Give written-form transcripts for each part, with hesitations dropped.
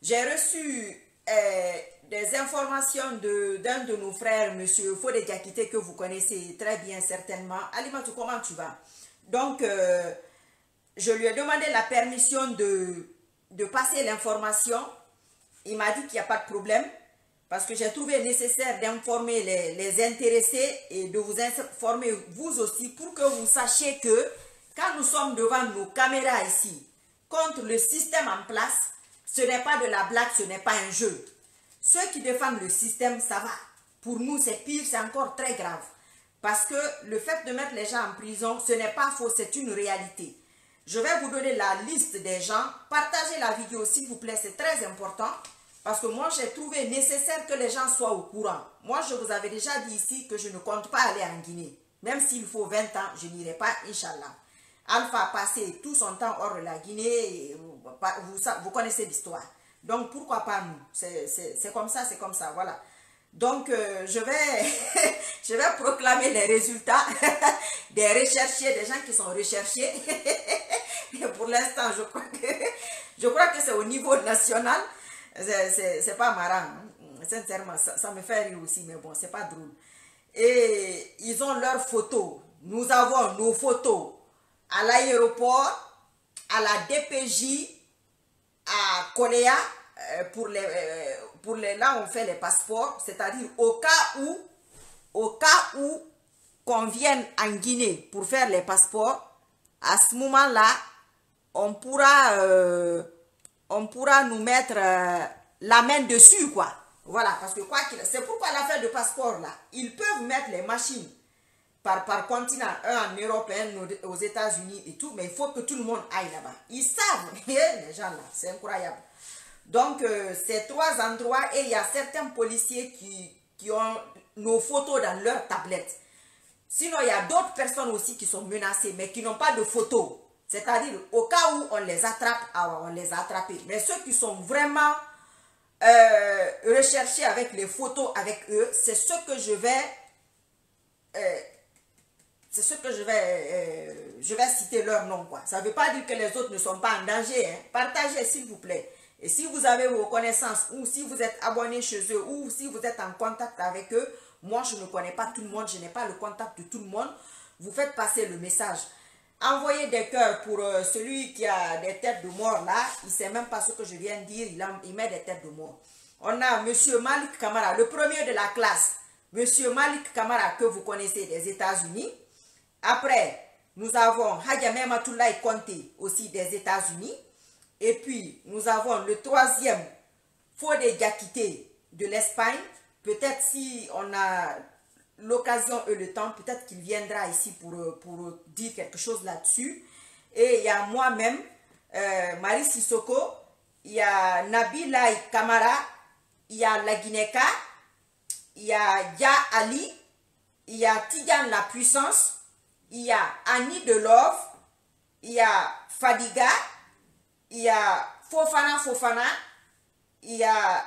J'ai reçu des informations d'un de nos frères, M. Fodé Diakité, que vous connaissez très bien certainement. Alimatou, comment tu vas? Donc, je lui ai demandé la permission de passer l'information. Il m'a dit qu'il n'y a pas de problème, parce que j'ai trouvé nécessaire d'informer les intéressés et de vous informer vous aussi, pour que vous sachiez que quand nous sommes devant nos caméras ici, contre le système en place, ce n'est pas de la blague, ce n'est pas un jeu. Ceux qui défendent le système, ça va. Pour nous, c'est pire, c'est encore très grave. Parce que le fait de mettre les gens en prison, ce n'est pas faux, c'est une réalité. Je vais vous donner la liste des gens. Partagez la vidéo, s'il vous plaît, c'est très important. Parce que moi, j'ai trouvé nécessaire que les gens soient au courant. Moi, je vous avais déjà dit ici que je ne compte pas aller en Guinée. Même s'il faut 20 ans, je n'irai pas, Inch'Allah. Alpha a passé tout son temps hors de la Guinée, vous connaissez l'histoire. Donc, pourquoi pas nous? C'est comme ça, voilà. Donc, je vais proclamer les résultats des recherchés, des gens qui sont recherchés. Et pour l'instant, je crois que c'est au niveau national. C'est pas marrant. Sincèrement, ça me fait rire aussi, mais bon, c'est pas drôle. Et ils ont leurs photos. Nous avons nos photos à l'aéroport, à la DPJ, à Koléa, pour les là on fait les passeports, c'est-à-dire au cas où qu'on vienne en Guinée pour faire les passeports, à ce moment-là, on pourra nous mettre la main dessus, quoi. Voilà, parce que quoi qu'il, c'est pourquoi l'affaire de passeport là, ils peuvent mettre les machines par continent, un en Europe, un aux États-Unis et tout, mais il faut que tout le monde aille là-bas. Ils savent, les gens là, c'est incroyable. Donc, ces trois endroits, et il y a certains policiers qui ont nos photos dans leur tablette. Sinon, il y a d'autres personnes aussi qui sont menacées, mais qui n'ont pas de photos. C'est-à-dire, au cas où on les attrape, on les a attrapés. Mais ceux qui sont vraiment recherchés avec les photos avec eux, c'est ce que je vais... je vais citer leur nom, quoi. Ça ne veut pas dire que les autres ne sont pas en danger, hein. Partagez, s'il vous plaît. Et si vous avez vos connaissances, ou si vous êtes abonné chez eux, ou si vous êtes en contact avec eux, moi, je ne connais pas tout le monde, je n'ai pas le contact de tout le monde. Vous faites passer le message. Envoyez des cœurs pour celui qui a des têtes de mort, là. Il ne sait même pas ce que je viens de dire, il met des têtes de mort. On a M. Malik Kamara, le premier de la classe. M. Malik Kamara, que vous connaissez des États-Unis. Après, nous avons Hadjamé Matoulaye Conté, aussi des États-Unis. Et puis, nous avons le troisième, Fodé Diakité de l'Espagne. Peut-être si on a l'occasion et le temps, peut-être qu'il viendra ici pour dire quelque chose là-dessus. Et il y a moi-même, Marie Sissoko, il y a Nabilaï Kamara, il y a La Guinéka, il y a Ya Ali, il y a Tidiane La Puissance, il y a Annie Delove, il y a Fadiga, il y a Fofana, il y a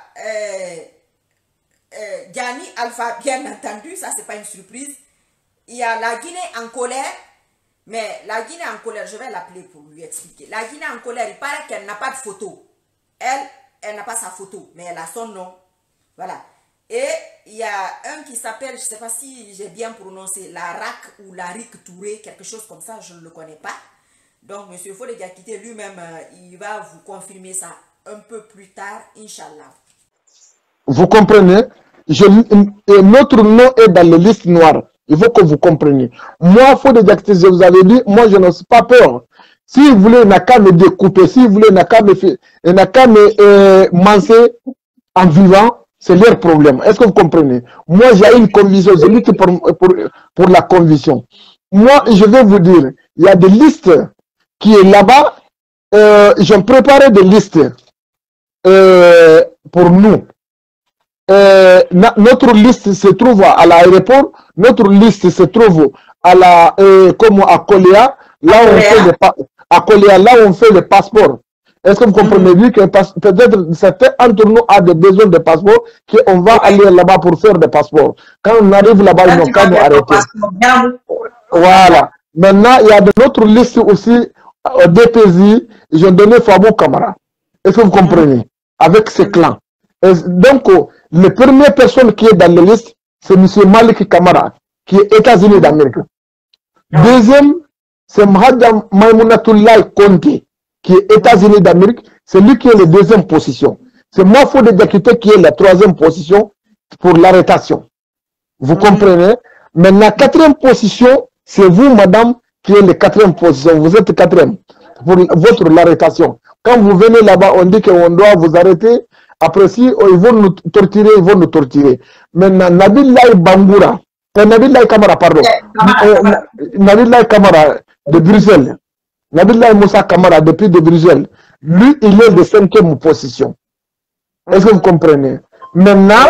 Gianni Alpha, bien entendu, ça c'est pas une surprise. Il y a la Guinée en colère, mais la Guinée en colère, je vais l'appeler pour lui expliquer. La Guinée en colère, il paraît qu'elle n'a pas de photo. Elle n'a pas sa photo, mais elle a son nom. Voilà. Et il y a un qui s'appelle, je ne sais pas si j'ai bien prononcé, la RAC ou la RIC Touré, quelque chose comme ça, je ne le connais pas. Donc, M. Fodé Diakité lui-même, il va vous confirmer ça un peu plus tard, Inch'Allah. Vous comprenez? Notre nom est dans les listes noires. Il faut que vous compreniez. Moi, Fodé Diakité, je vous avais dit, moi, je n'ai pas peur. Si vous voulez, il n'a qu'à me découper. Si vous voulez, il n'a qu'à me mancer en vivant. C'est leur problème. Est-ce que vous comprenez? Moi, j'ai une conviction. Je lutte pour la conviction. Moi, je vais vous dire, il y a des listes qui est là-bas. J'ai préparé des listes pour nous. Notre liste se trouve à l'aéroport. Notre liste se trouve à à Koléa, là où on fait le passeport. Est-ce que vous comprenez bien que peut-être certains entre nous a des besoins de passeport, qu'on va aller là-bas pour faire des passeports. Quand on arrive là-bas, ils n'ont qu'à nous arrêter. Voilà. Maintenant, il y a de notre liste aussi DPZ, j'ai donné Fabou Kamara. Est-ce que vous comprenez? avec ses clans. Et donc, la première personne qui est dans la liste, c'est M. Malik Kamara, qui est États-Unis d'Amérique. Deuxième, c'est Mahadam Maïmounatoulaye Konté, qui est États-Unis d'Amérique. C'est lui qui est la deuxième position. C'est Mahfoud Diakité qui est la troisième position pour l'arrestation. Vous comprenez? Maintenant, quatrième position, c'est vous, madame, qui est la quatrième position. Vous êtes quatrième pour votre l'arrestation. Quand vous venez là-bas, on dit qu'on doit vous arrêter. Après, si ils vont nous torturer, ils vont nous torturer. Maintenant, Nabillahi Bangoura, Nabillahi Kamara, pardon. Nabillahi Kamara de Bruxelles. Nabillahi Moussa Kamara, depuis de Bruxelles. Lui, il est de cinquième position. Est-ce que vous comprenez? Maintenant,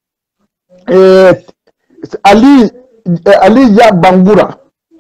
Ali Ya Bangoura.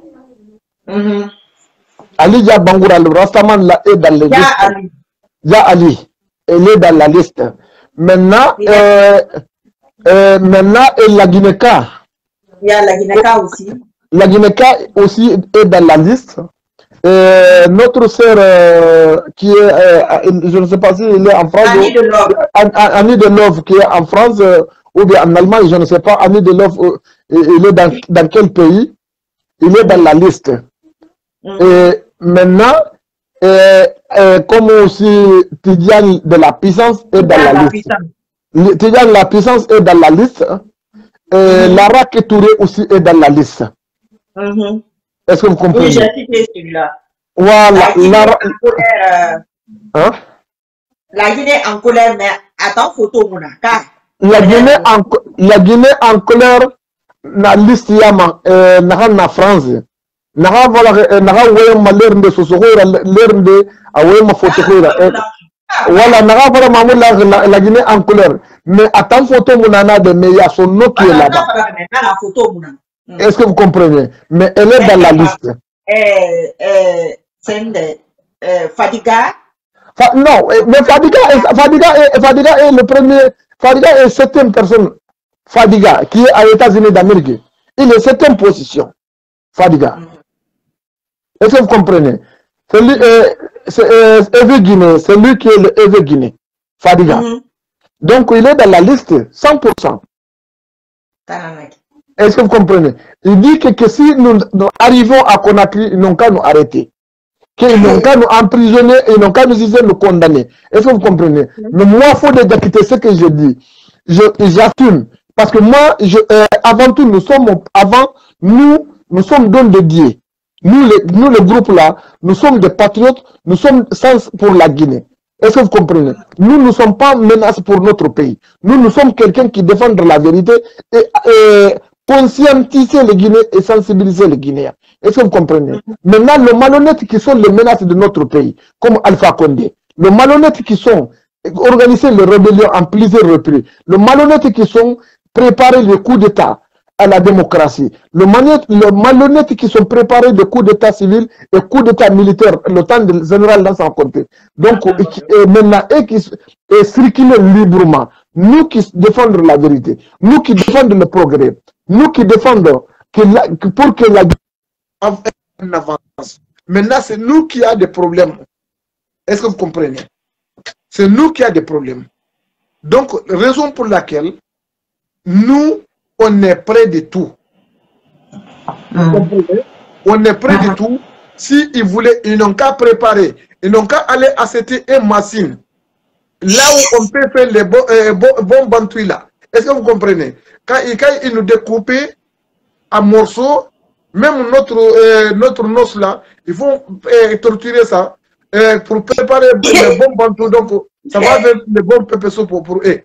Ali Ya Bangoura, le Rastaman là est dans les listes. Ya Ali, elle est dans la liste. Maintenant, maintenant, et la Guinée-Ka. Il y a la Guinée-Ka aussi. La Guinée-Ka aussi est dans la liste. Notre sœur qui est, je ne sais pas si il est en France. Annie Delove. Annie Delove qui est en France ou bien en Allemagne, je ne sais pas. Annie Delove, il est dans quel pays? Il est dans la liste. Et maintenant, comme aussi Tidiane de la puissance est dans la liste. Tidiane de la puissance est dans la liste. Lara Ketouré aussi est dans la liste. Est-ce que vous comprenez? Oui, j'ai cité celui-là. Voilà. La Guinée en colère, mais attends, photo, mon car. La Guinée en colère, na liste yama, na France. Naha voilà, naha waya malher de sosohora, l'air de awaya ma photohora. Voilà, naha voilà mamoul la Guinée en colère. Mais attends, photo mounana de mais il y a son nom qui est là-bas. La photo, mounana. Est-ce que vous comprenez? Mais elle est dans la liste. C'est Fadiga. Non, mais Fadiga est le premier. Fadiga est septième personne. Fadiga, qui est aux États-Unis d'Amérique. Il est septième position. Fadiga. Est-ce que vous comprenez? C'est Eve Guinée. C'est lui qui est le Eve Guinée. Fadiga. Donc, il est dans la liste 100%. Est-ce que vous comprenez? Il dit que si nous arrivons à Conakry, ils n'ont qu'à nous arrêter. Qu'ils n'ont qu'à nous emprisonner, ils n'ont qu'à nous condamner. Est-ce que vous comprenez? Mais moi, il faut déjà quitter ce que je dis. J'assume. Parce que moi, avant tout, nous sommes dons de Dieu. Nous, le groupe là, nous sommes des patriotes, nous sommes sans pour la Guinée. Est-ce que vous comprenez? Nous ne sommes pas menace pour notre pays. Nous sommes quelqu'un qui défend la vérité et conscientiser les Guinéens et sensibiliser les Guinéens. Est-ce que vous comprenez? Maintenant, les malhonnêtes qui sont les menaces de notre pays, comme Alpha Condé, les malhonnêtes qui sont organisés les rébellions en plusieurs reprises, les malhonnêtes qui sont préparés les coups d'État à la démocratie, les malhonnêtes qui sont préparés des coups d'État civil et coups d'État militaire, le temps du général Lansana Conté. Donc, maintenant, et qui circulent librement, nous qui défendons la vérité, nous qui défendons le progrès, nous qui défendons pour que la avance. Maintenant, c'est nous qui avons des problèmes. Est-ce que vous comprenez? C'est nous qui avons des problèmes. Donc, raison pour laquelle nous, on est près de tout. On est près de tout. Si ils voulaient, ils n'ont qu'à préparer, ils n'ont qu'à aller acheter une machine. Là où on peut faire les bons bantouilles là. Est-ce que vous comprenez? Quand ils nous découpent en morceaux, même notre noce là, ils vont torturer ça pour préparer les bons bantouilles. Donc, ça va faire les bons pépés pour eux.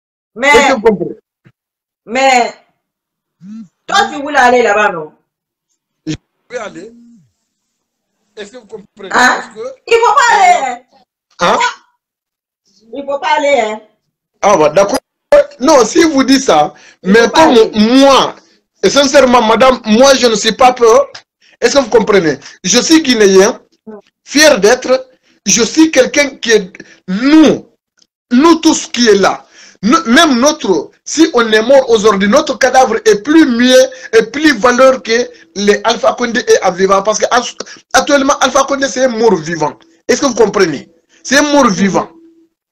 Mais, toi, tu voulais aller là-bas, non? Je vais aller. Est-ce que vous comprenez? Hein? Parce que, il ne faut pas aller. Hein? Il ne faut pas aller. Hein? Ah, bah, d'accord. Non, si vous dites ça, mais comme moi, et sincèrement, madame, moi, je ne suis pas peur. Est-ce que vous comprenez? Je suis guinéen, fier d'être. Je suis quelqu'un qui est... Nous tous qui est là. Même si on est mort aujourd'hui, notre cadavre est plus mieux et plus valeur que les Alpha Condé et Aviva. Parce qu'actuellement, Alpha Condé, c'est un mort vivant. Est-ce que vous comprenez? C'est un mort vivant.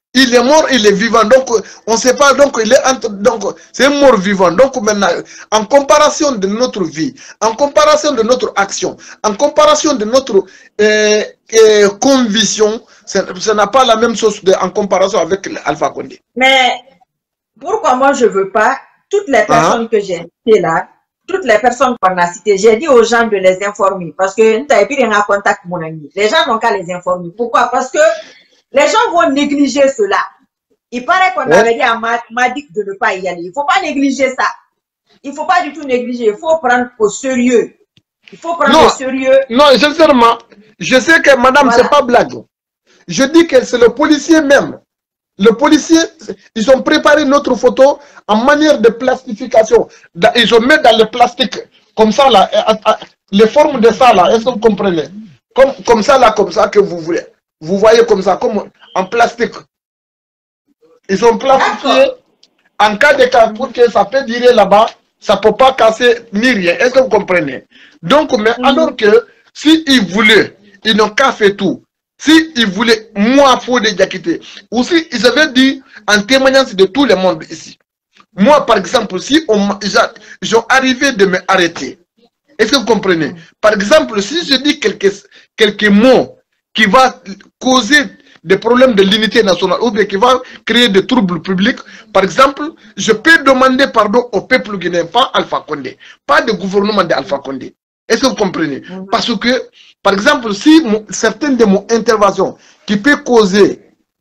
Il est mort, il est vivant. Donc, on ne sait pas. Donc, il est entre. Donc, c'est un mort vivant. Donc, maintenant, en comparaison de notre vie, en comparaison de notre action, en comparation de notre conviction, ça n'a pas la même chose en comparaison avec Alpha Condé. Mais pourquoi moi je ne veux pas, toutes les personnes que j'ai citées là, toutes les personnes qu'on a citées, j'ai dit aux gens de les informer parce que nous n'avons plus rien à contact mon ami. Les gens n'ont qu'à les informer. Pourquoi? Parce que les gens vont négliger cela. Il paraît qu'on avait dit à Madik de ne pas y aller. Il ne faut pas négliger ça. Il ne faut pas du tout négliger. Il faut prendre au sérieux. Il faut prendre au sérieux. Non, sincèrement, je sais que madame, c'est pas blague. Je dis que c'est le policier même. Le policier, ils ont préparé notre photo en manière de plastification. Ils ont mis dans le plastique, comme ça là, les formes de ça là, est-ce que vous comprenez? Comme ça là, comme ça que vous voulez. Vous voyez comme ça, comme en plastique. Ils ont plastifié en cas de cas pour que ça peut durer là-bas, ça ne peut pas casser ni rien. Est-ce que vous comprenez? Donc, mais alors que s'ils voulaient, ils n'ont qu'à faire tout. S'ils voulaient, moi, il faut les quitter. Ou si ils avaient dit en témoignage de tout le monde ici. Moi, par exemple, si ils ont arrivé de me arrêter, est-ce que vous comprenez? Par exemple, si je dis quelques mots qui vont causer des problèmes de l'unité nationale ou bien qui va créer des troubles publics, par exemple, je peux demander pardon au peuple guinéen, pas Alpha Condé, pas le gouvernement d'Alpha Condé. Est-ce que vous comprenez? Parce que, par exemple, si certaines de mon interventions qui peuvent causer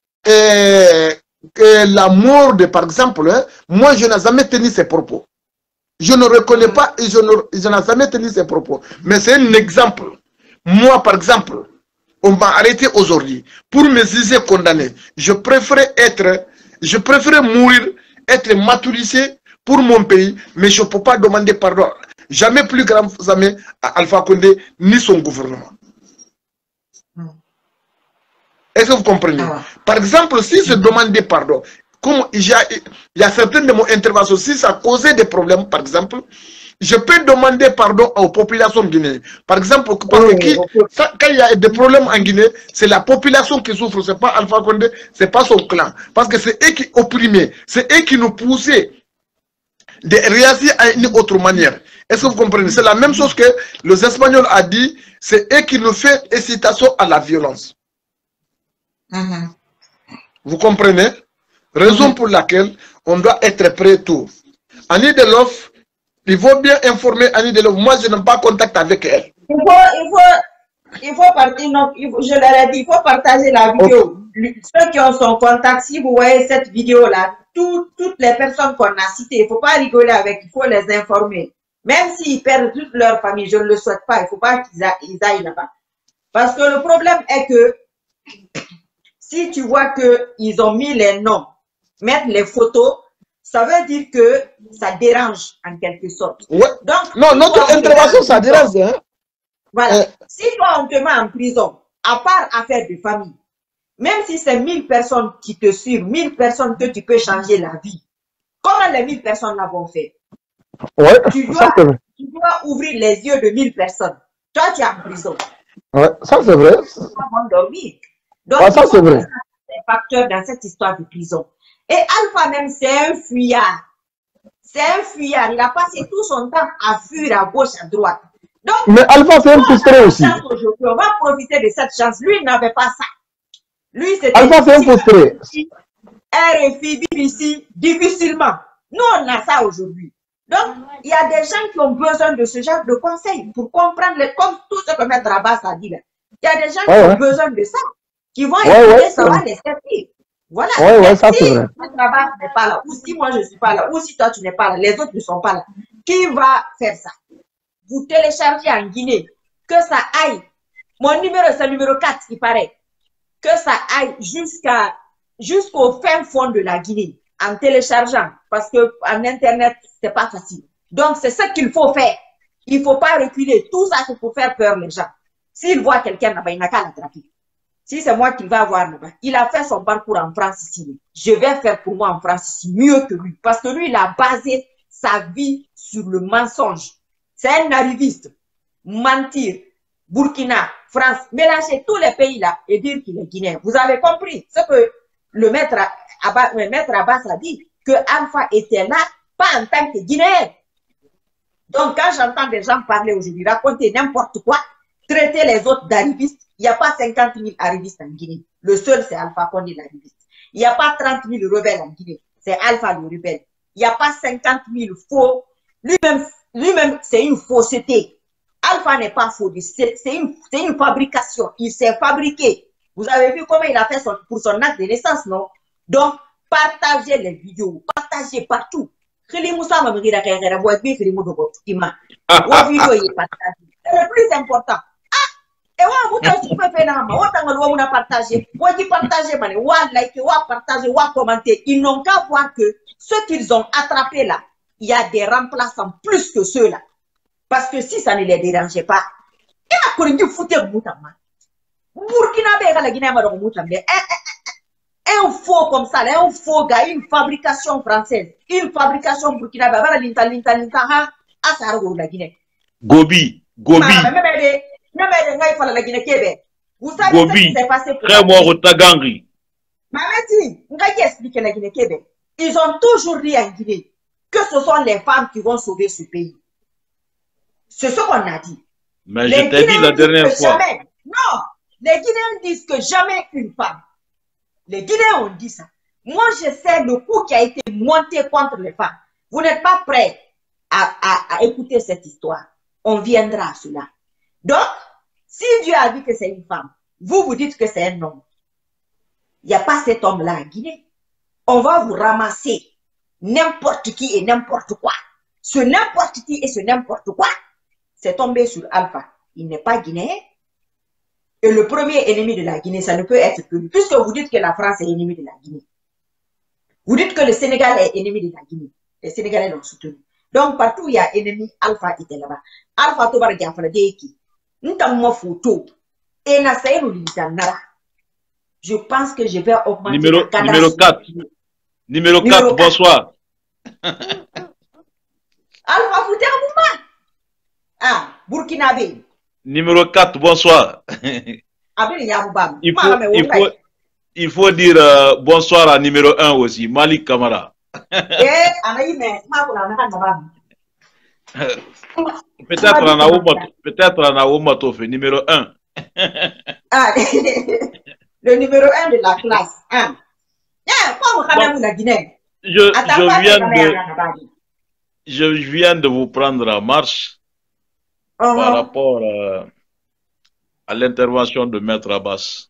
la mort de, par exemple, moi je n'ai jamais tenu ces propos. Je ne reconnais pas et je n'ai jamais tenu ces propos. Mais c'est un exemple. Moi, par exemple, on m'a arrêté aujourd'hui pour me juger condamné. Je préfère mourir, être martyrisé pour mon pays, mais je ne peux pas demander pardon. Jamais plus grand jamais à Alpha Condé ni son gouvernement. Est-ce que vous comprenez? Par exemple, si je demandais pardon, comme il y a certaines de mon interventions, si ça causait des problèmes, par exemple, je peux demander pardon aux populations guinéennes. Par exemple, quand il y a des problèmes en Guinée, c'est la population qui souffre, ce n'est pas Alpha Condé, ce n'est pas son clan. Parce que c'est eux qui opprimaient, c'est eux qui nous poussaient de réagir à une autre manière. Est-ce que vous comprenez? C'est la même chose que les Espagnols ont dit, c'est eux qui nous font incitation à la violence. Vous comprenez? Raison pour laquelle on doit être prêt tout. Annie Delof, il faut bien informer Annie Delof. Moi, je n'ai pas contact avec elle. Il faut partir. Je leur ai dit, il faut partager la vidéo. Ceux qui ont son contact, si vous voyez cette vidéo-là, toutes les personnes qu'on a citées, il ne faut pas rigoler avec, il faut les informer. Même s'ils perdent toute leur famille, je ne le souhaite pas, il ne faut pas qu'ils aillent là-bas. Parce que le problème est que si tu vois qu'ils ont mis les noms, mettre les photos, ça veut dire que ça dérange en quelque sorte. Ouais. Donc, non, notre intervention, ça dérange. Hein? Voilà. Si toi, on te met en prison, à part affaire de famille, même si c'est 1000 personnes qui te suivent, 1000 personnes que tu peux changer la vie, comment les 1000 personnes l'avont fait? Ouais, tu dois ouvrir les yeux de 1000 personnes. Toi, tu es en prison. Ouais, ça c'est vrai. Tu vas dormir. Donc, ouais, ça c'est vrai. C'est un facteur dans cette histoire de prison. Et Alpha même, c'est un fuyard. C'est un fuyard. Il a passé tout son temps à fuir à gauche, à droite. Donc, mais Alpha, c'est un frustré aussi. On va profiter de cette chance. Lui, il n'avait pas ça. Lui, c'était. Alpha, c'est un frustré. RFI, BBC, difficilement. Nous, on a ça aujourd'hui. Donc, il y a des gens qui ont besoin de ce genre de conseils pour comprendre, comme tout ce que Maître Abbas a dit là. Il y a des gens qui ont besoin de ça, qui vont écouter, ça va les servir. Voilà. Ça si c'est vrai. Maître Abbas n'est pas là, ou si moi je ne suis pas là, ou si toi tu n'es pas là, les autres ne sont pas là, qui va faire ça? Vous téléchargez en Guinée, que ça aille. Mon numéro, c'est le numéro 4, il paraît. Que ça aille jusqu'au fin fond de la Guinée, en téléchargeant, parce qu'en Internet, c'est pas facile. Donc, c'est ce qu'il faut faire. Il ne faut pas reculer. Tout ça, c'est pour faire peur les gens. S'il voit quelqu'un là-bas, il n'a qu'à l'attraper. Si c'est moi qu'il va voir là-bas, il a fait son parcours en France ici. Je vais faire pour moi en France ici mieux que lui. Parce que lui, il a basé sa vie sur le mensonge. C'est un arriviste. Mentir. Burkina, France, mélanger tous les pays là et dire qu'il est guinéen. Vous avez compris ce que maître Abbas a dit que Alpha était là, pas en tant que Guinéen. Donc, quand j'entends des gens parler aujourd'hui, raconter n'importe quoi, traiter les autres d'arrivistes, il n'y a pas 50 000 arrivistes en Guinée. Le seul, c'est Alpha Condé l'arriviste. Il n'y a pas 30 000 rebelles en Guinée. C'est Alpha le rebelle. Il n'y a pas 50 000 faux. Lui-même, c'est une fausseté. Alpha n'est pas faux. C'est une fabrication. Il s'est fabriqué. Vous avez vu comment il a fait pour son acte de naissance, non? Donc, partagez les vidéos. Partagez partout. C'est le plus important. Et vous commenter. Ils n'ont qu'à voir que ceux qu'ils ont attrapés là, il y a des remplaçants plus que ceux-là. Parce que si ça ne les dérangeait pas, il a connu foutre Burkina un faux comme ça, un faux gars, une fabrication française, une fabrication burkinabé. Gobi. Vous savez ce qui s'est passé pour la Guinée. Ils ont toujours dit en Guinée que ce sont les femmes qui vont sauver ce pays. C'est ce qu'on a dit. Mais je t'ai dit la dernière fois. Non, les Guinéens disent que jamais une femme. Les Guinéens ont dit ça. Moi, je sais le coup qui a été monté contre les femmes. Vous n'êtes pas prêts à écouter cette histoire. On viendra à cela. Donc, si Dieu a dit que c'est une femme, vous dites que c'est un homme. Il n'y a pas cet homme-là en Guinée. On va vous ramasser n'importe qui et n'importe quoi. Ce n'importe qui et ce n'importe quoi, c'est tombé sur Alpha. Il n'est pas guinéen. Et le premier ennemi de la Guinée, ça ne peut être que lui. Puisque vous dites que la France est ennemie de la Guinée. Vous dites que le Sénégal est ennemi de la Guinée. Les Sénégalais l'ont soutenu. Donc, partout où il y a ennemi, Alpha était là-bas. Alpha Tobar Diafra Deiki. Nous avons photo. Et je pense que je vais augmenter numéro 4. Numéro 4, bonsoir. Alpha Fouté Abouma. Ah, Burkinabé. Numéro 4, bonsoir. Il faut dire bonsoir à numéro 1 aussi, Malik Kamara. Peut-être en Aoumato fait numéro 1. Ah, le numéro 1 de la classe. Hein. Je viens de vous prendre en marche par rapport à l'intervention de Maître Abbas.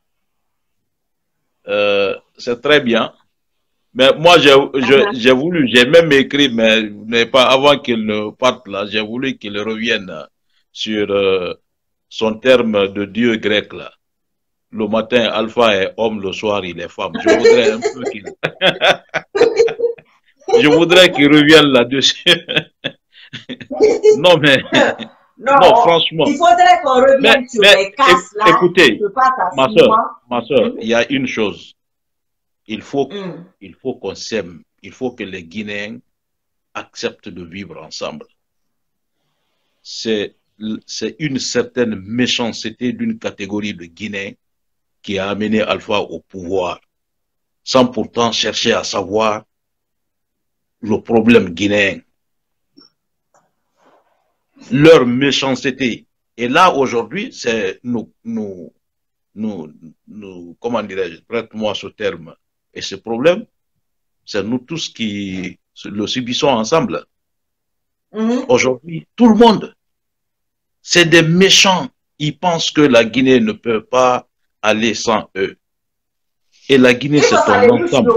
C'est très bien. Mais moi, j'ai voulu, j'ai même écrit, mais pas avant qu'il ne parte là, j'ai voulu qu'il revienne sur son terme de Dieu grec là. Le matin, Alpha est homme, le soir, il est femme. Je voudrais un peu qu'il... Je voudrais qu'il revienne là-dessus. Non, mais... Non, franchement. Il faudrait qu'on revienne sur les casses là. Écoutez, ma soeur, il y a une chose. Il faut qu'on s'aime. Il faut que les Guinéens acceptent de vivre ensemble. C'est une certaine méchanceté d'une catégorie de Guinéens qui a amené Alpha au pouvoir, sans pourtant chercher à savoir le problème guinéen. Leur méchanceté. Et là, aujourd'hui, c'est comment dirais-je, prête-moi ce terme, et ce problème, c'est nous tous qui le subissons ensemble. Aujourd'hui, tout le monde, c'est des méchants. Ils pensent que la Guinée ne peut pas aller sans eux. Et la Guinée, c'est un ensemble.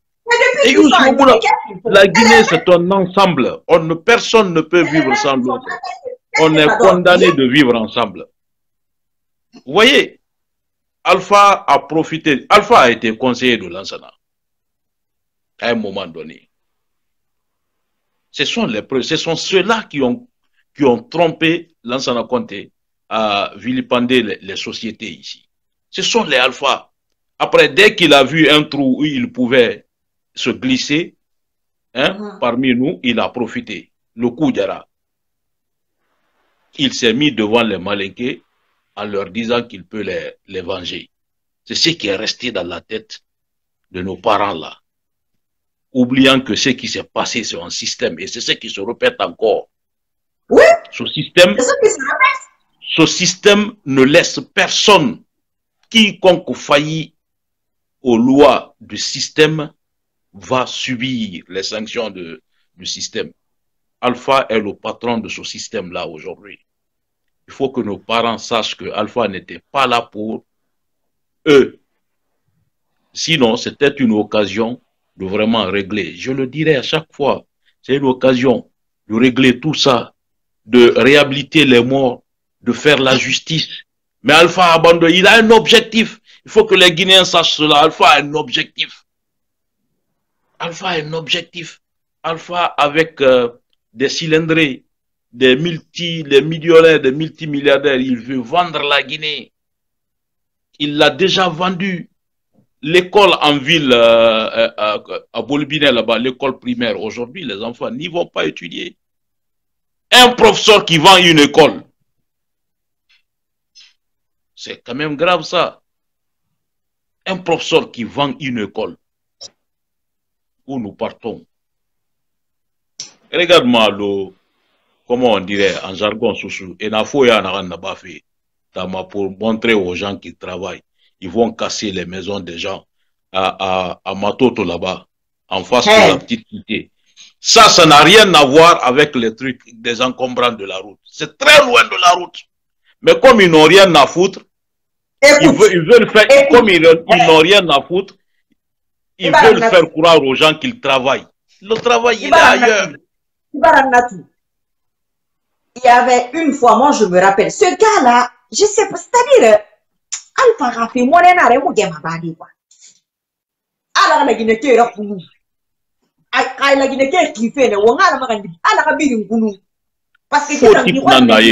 La Guinée, c'est un ensemble. Personne ne peut vivre sans l'autre. On est condamné de vivre ensemble. Vous voyez, Alpha a profité. Alpha a été conseiller de Lansana à un moment donné. Ce sont ceux-là qui ont trompé Lansana Conté à vilipender les sociétés ici. Ce sont les Alpha. Après, dès qu'il a vu un trou où il pouvait se glisser, parmi nous, il a profité. Le coup d'Ara. Il s'est mis devant les Malinqués en leur disant qu'il peut les venger. C'est ce qui est resté dans la tête de nos parents là, oubliant que ce qui s'est passé, c'est un système, et c'est ce qui se répète encore. Oui, ce système ne laisse personne, quiconque faillit aux lois du système va subir les sanctions du système. Alpha est le patron de ce système-là aujourd'hui. Il faut que nos parents sachent que Alpha n'était pas là pour eux. Sinon, c'était une occasion de vraiment régler. Je le dirai à chaque fois, c'est une occasion de régler tout ça, de réhabiliter les morts, de faire la justice. Mais Alpha a abandonné, il a un objectif. Il faut que les Guinéens sachent cela. Alpha a un objectif. Alpha a un objectif. Alpha avec des cylindrés, des millionnaires, des multimilliardaires, il veut vendre la Guinée. Il l'a déjà vendu. L'école en ville, à Bolbinet, là-bas, l'école primaire, aujourd'hui, les enfants n'y vont pas étudier. Un professeur qui vend une école, c'est quand même grave ça. Un professeur qui vend une école, où nous partons. Regarde-moi, comment on dirait en jargon sous et na foya na fait pour montrer aux gens qui travaillent. Ils vont casser les maisons des gens à Matoto là-bas, en face de la petite cité. Ça n'a rien à voir avec les trucs des encombrants de la route. C'est très loin de la route. Mais comme ils n'ont rien à foutre, ils veulent faire, comme ils n'ont rien à foutre, ils veulent faire croire aux gens qu'ils travaillent. Le travail, il est ailleurs. Il y avait une fois, moi je me rappelle, ce gars-là, je sais pas, c'est-à-dire, Alpha Rafi, mon énaré, mon gars m'a badi quoi. Alors la Guinée qui est là pour nous. La Guinée qui fait, on a la marine, alors la bille pour nous. Parce que c'est un il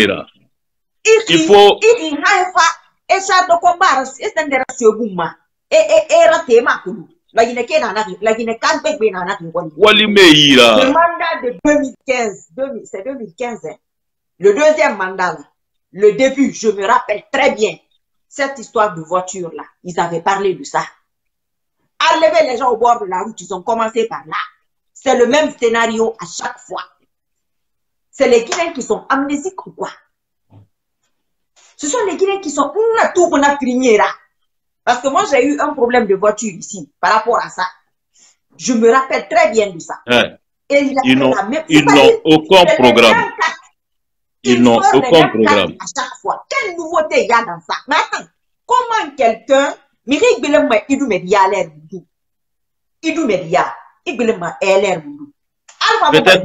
faut. Il et ça de combat, c'est un déracieux bouma. Et raté ma pour la Guinée qui est dans la Guinée can't be bien en attendant. Le mandat de 2015, c'est 2015, hein. Le deuxième mandat, là, le début, je me rappelle très bien, cette histoire de voiture là, ils avaient parlé de ça. Enlever les gens au bord de la route, ils ont commencé par là. C'est le même scénario à chaque fois. C'est les Guinéens qui sont amnésiques ou quoi? Ce sont les Guinéens qui sont tout pour la crinière. Parce que moi, j'ai eu un problème de voiture ici par rapport à ça. Je me rappelle très bien de ça. Et ils n'ont aucun programme. Ils n'ont aucun programme. À chaque fois. Quelle nouveauté il y a dans ça? Mais attends, comment quelqu'un, Mireille Bilema, il doit mettre à l'air boudou. Il doit mettre à l'air boudou. Peut-être.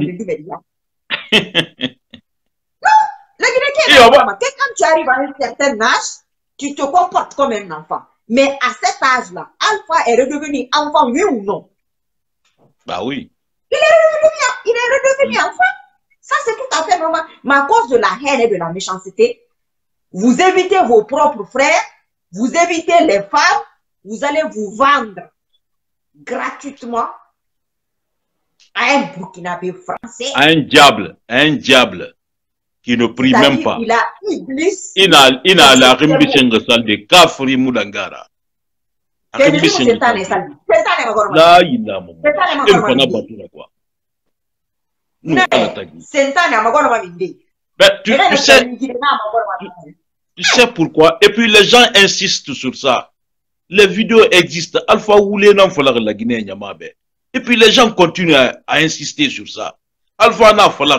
Non, la Guinée, quand tu arrives à un certain âge, tu te comportes comme un enfant. Mais à cet âge-là, Alpha est redevenu enfant, oui ou non? Bah oui. Il est redevenu enfant. Ça, c'est tout à fait normal. Mais à cause de la haine et de la méchanceté, vous évitez vos propres frères, vous évitez les femmes, vous allez vous vendre gratuitement à un Burkinabé français. Un diable qui ne prie même pas. Il a Iblis. Il a la rimbichengue salle de Kafri Moudangara. Là, il a mon. Tu sais pourquoi? Et puis les gens insistent sur ça. Les vidéos existent. Alpha Oulé n'a pas la Guinée. Et puis les gens continuent à insister sur ça. Alpha n'a pas la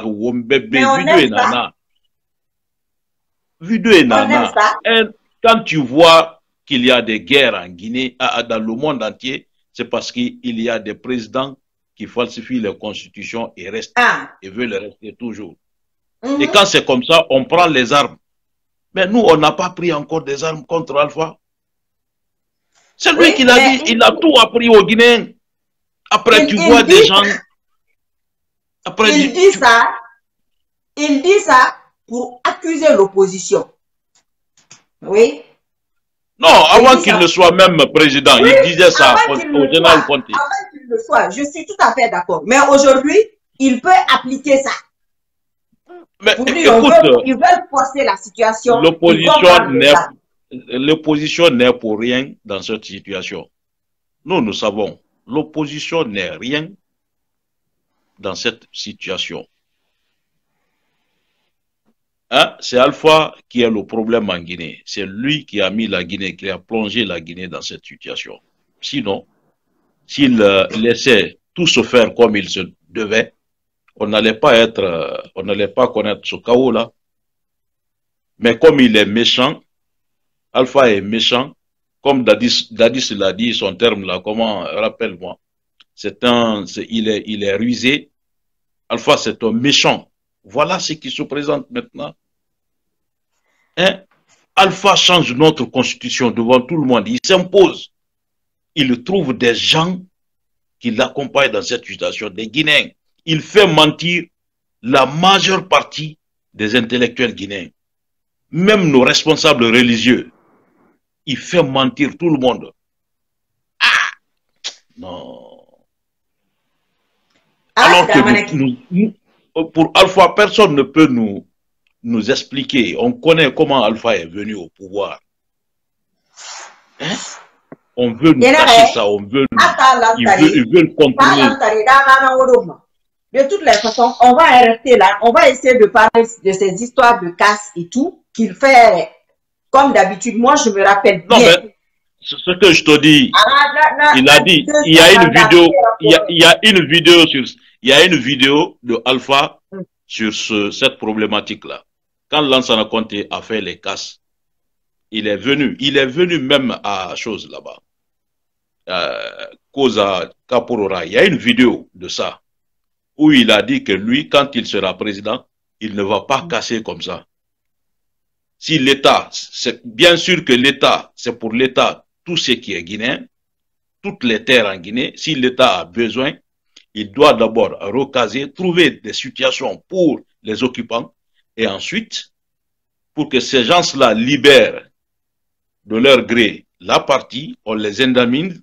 vidéo et nana. Quand tu vois qu'il y a des guerres en Guinée, dans le monde entier, c'est parce qu'il y a des présidents qui falsifient les constitutions et restent et veulent rester toujours. Et quand c'est comme ça, on prend les armes. Mais nous, on n'a pas pris encore des armes contre Alpha. C'est lui qui l'a dit, il a tout appris aux Guinéens. Après, tu vois des gens. Après, il dit ça pour accuser l'opposition. Oui. Non, avant qu'il ne soit même président, il disait ça au général Conté. Avant qu'il le soit, je suis tout à fait d'accord. Mais aujourd'hui, il peut appliquer ça. Mais pour lui, écoute, ils veulent forcer la situation. L'opposition n'est pour rien dans cette situation. nous savons, l'opposition n'est rien dans cette situation. Hein? C'est Alpha qui est le problème en Guinée. C'est lui qui a mis la Guinée, qui a plongé la Guinée dans cette situation. Sinon, s'il laissait tout se faire comme il se devait, on n'allait pas connaître ce chaos-là. Mais comme il est méchant, Alpha est méchant, comme Dadis l'a dit, son terme là, comment, rappelle-moi, il est rusé. Alpha, c'est un méchant. Voilà ce qui se présente maintenant. Hein? Alpha change notre constitution devant tout le monde. Il s'impose. Il trouve des gens qui l'accompagnent dans cette situation, des Guinéens. Il fait mentir la majeure partie des intellectuels guinéens. Même nos responsables religieux. Il fait mentir tout le monde. Ah! Non. Alors que pour Alpha, personne ne peut nous expliquer. On connaît comment Alpha est venu au pouvoir. Hein? On veut nous cacher ça, ils veulent contrôler. De toutes les façons, on va arrêter là. On va essayer de parler de ces histoires de casse et tout, qu'il fait comme d'habitude. Moi, je me rappelle bien. Non, mais ce que je te dis, il a dit, il y a une vidéo, il y a une vidéo de Alpha sur cette problématique-là. Quand Lansana Conté a fait les casses, il est venu même à chose là-bas. Koza Kaporora, il y a une vidéo de ça, où il a dit que lui, quand il sera président, il ne va pas casser comme ça. Si l'État, c'est bien sûr que l'État, c'est pour l'État, tout ce qui est guinéen, toutes les terres en Guinée, si l'État a besoin, il doit d'abord recaser, trouver des situations pour les occupants, et ensuite, pour que ces gens-là libèrent de leur gré la partie, on les indemnise,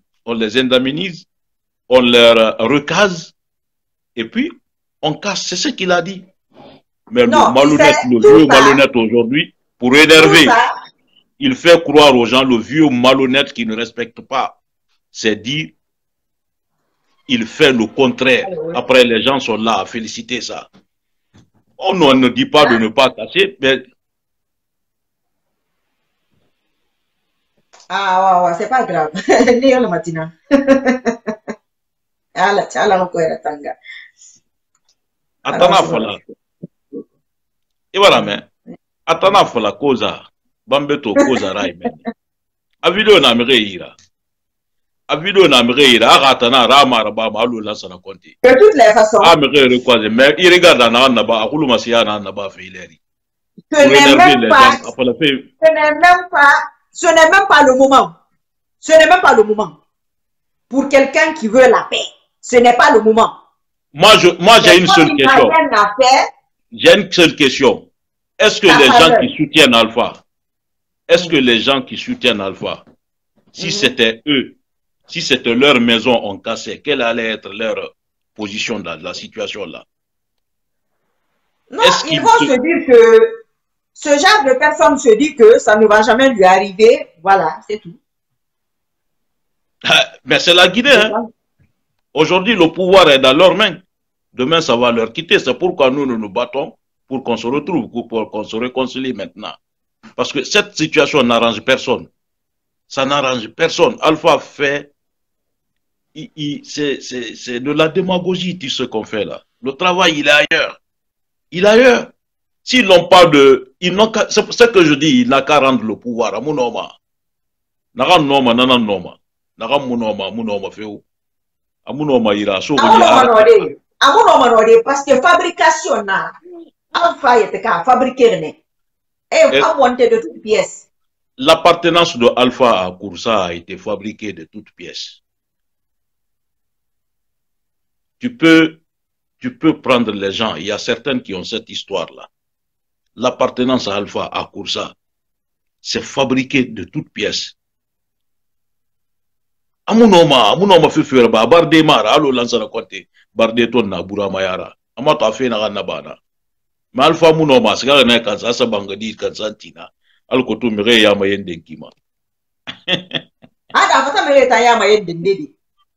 on leur recase, et puis on casse. C'est ce qu'il a dit. Mais non, le vieux malhonnête aujourd'hui, pour énerver, il fait croire aux gens, le vieux malhonnête qui ne respecte pas, c'est dit, il fait le contraire. Après, les gens sont là à féliciter ça. On ne dit pas de ne pas casser, mais... Ah, ouais, c'est pas grave. Ni le matin. Atana fala. Et voilà, mais. Atana fala causa. Bambeto causa rai, mais. A vidéo na mreira. A vidéo na mreira. Atana rama raba malu Lansana Conté. De toutes les façons. Ah, mreira quoi. Mais il regarde na naba. Akulu masia na naba feileri. Ce n'est même pas le moment. Ce n'est même pas le moment. Pour quelqu'un qui veut la paix, ce n'est pas le moment. Moi, j'ai une seule question. J'ai une seule question. Est-ce que les gens qui soutiennent Alpha, si c'était eux, si c'était leur maison en cassé, quelle allait être leur position dans la situation là? Non, ils vont se dire que ce genre de personne se dit que ça ne va jamais lui arriver. Voilà, c'est tout. Mais c'est la Guinée. Hein? Aujourd'hui, le pouvoir est dans leurs mains. Demain, ça va leur quitter. C'est pourquoi nous nous battons pour qu'on se retrouve, pour qu'on se réconcilie maintenant. Parce que cette situation n'arrange personne. Ça n'arrange personne. Alpha fait... C'est de la démagogie, tout ce qu'on fait là. Le travail, il est ailleurs. Il est ailleurs. S'ils n'ont pas de... C'est ce que je dis, il n'a qu'à rendre le pouvoir à Mounoma. Naran Noma, Nanan Noma. Naran Mounoma, Mounoma Féo. À Mounoma, il a sauvé. Parce que fabrication, Alpha est fabriqué. Et monter de toutes pièces. L'appartenance de Alpha à Koursa a été fabriquée de toutes pièces. Tu peux prendre les gens. Il y a certaines qui ont cette histoire-là. L'appartenance à Alpha à Koursa, c'est fabriqué de toutes pièces. Amunoma fait faire barde mara alo Lansana Conté barde ton na bura mayara amato afe na nabana ma Alpha munoma sigara na kansa bangadi kansantina alko to mire ya mayende kima Ah, d'abord, mais il y a moyen de m'aider.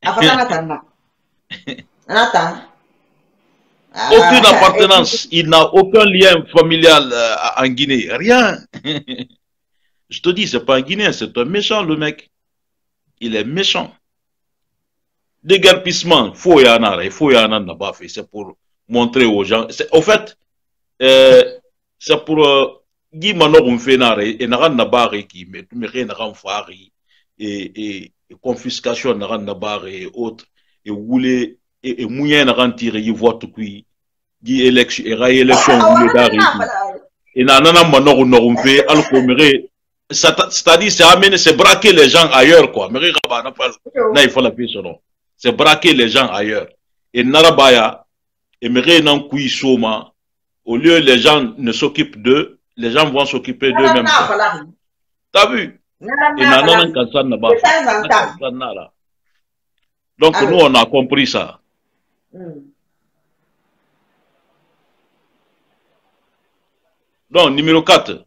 Aucune appartenance. Il n'a aucun lien familial en Guinée. Rien. Je te dis, c'est pas un Guinéen, c'est un méchant, le mec. Il est méchant. Déguerpissement, faut y en n'a pas fait. C'est pour montrer aux gens. Au fait, c'est pour Guy Manor Mfenare et Naran Nabari qui met Naran Fari et confiscation Naran Nabari et autres. Et Woulé et Mouyen Naran Tire, y vote qui Guy élection et réélection Woulé et Nanana Manor Norumfe, Al-Komere. C'est-à-dire, c'est braquer les gens ailleurs, quoi. Mais il faut l'appeler ce nom. C'est braquer les gens ailleurs. Et Narabaya, et Méré Koui Soma, au lieu les gens ne s'occupent d'eux, les gens vont s'occuper d'eux-mêmes. T'as vu? Et Nanana Kansan Naba. Donc nous, on a compris ça. Donc, numéro 4.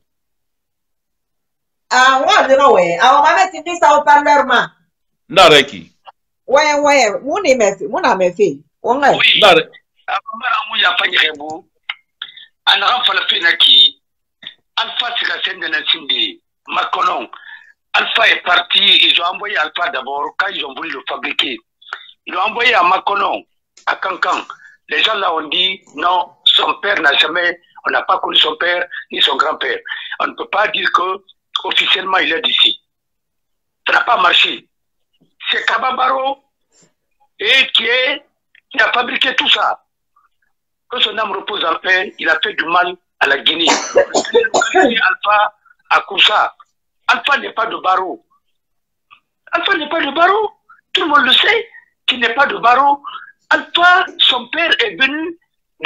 Ah, ouais. Alors, on va mettre ça au parleur, man. Nareki. Ouais, mon a mes filles. Oui, Alpha, c'est la scène de Nassindi. Macron. Alpha est parti, ils ont envoyé Alpha d'abord, quand ils ont voulu le fabriquer. Ils l'ont envoyé à Macron, à Cancan. Les gens là ont dit, non, son père n'a jamais, on n'a pas connu son père, ni son grand-père. On ne peut pas dire que officiellement il est d'ici. Ça n'a pas marché. C'est Kababaro qui a fabriqué tout ça. Que son âme repose en paix, il a fait du mal à la Guinée. Alpha à Koussa. Alpha n'est pas de barreau. Alpha n'est pas de barreau. Tout le monde le sait qu'il n'est pas de barreau. Alpha, son père est venu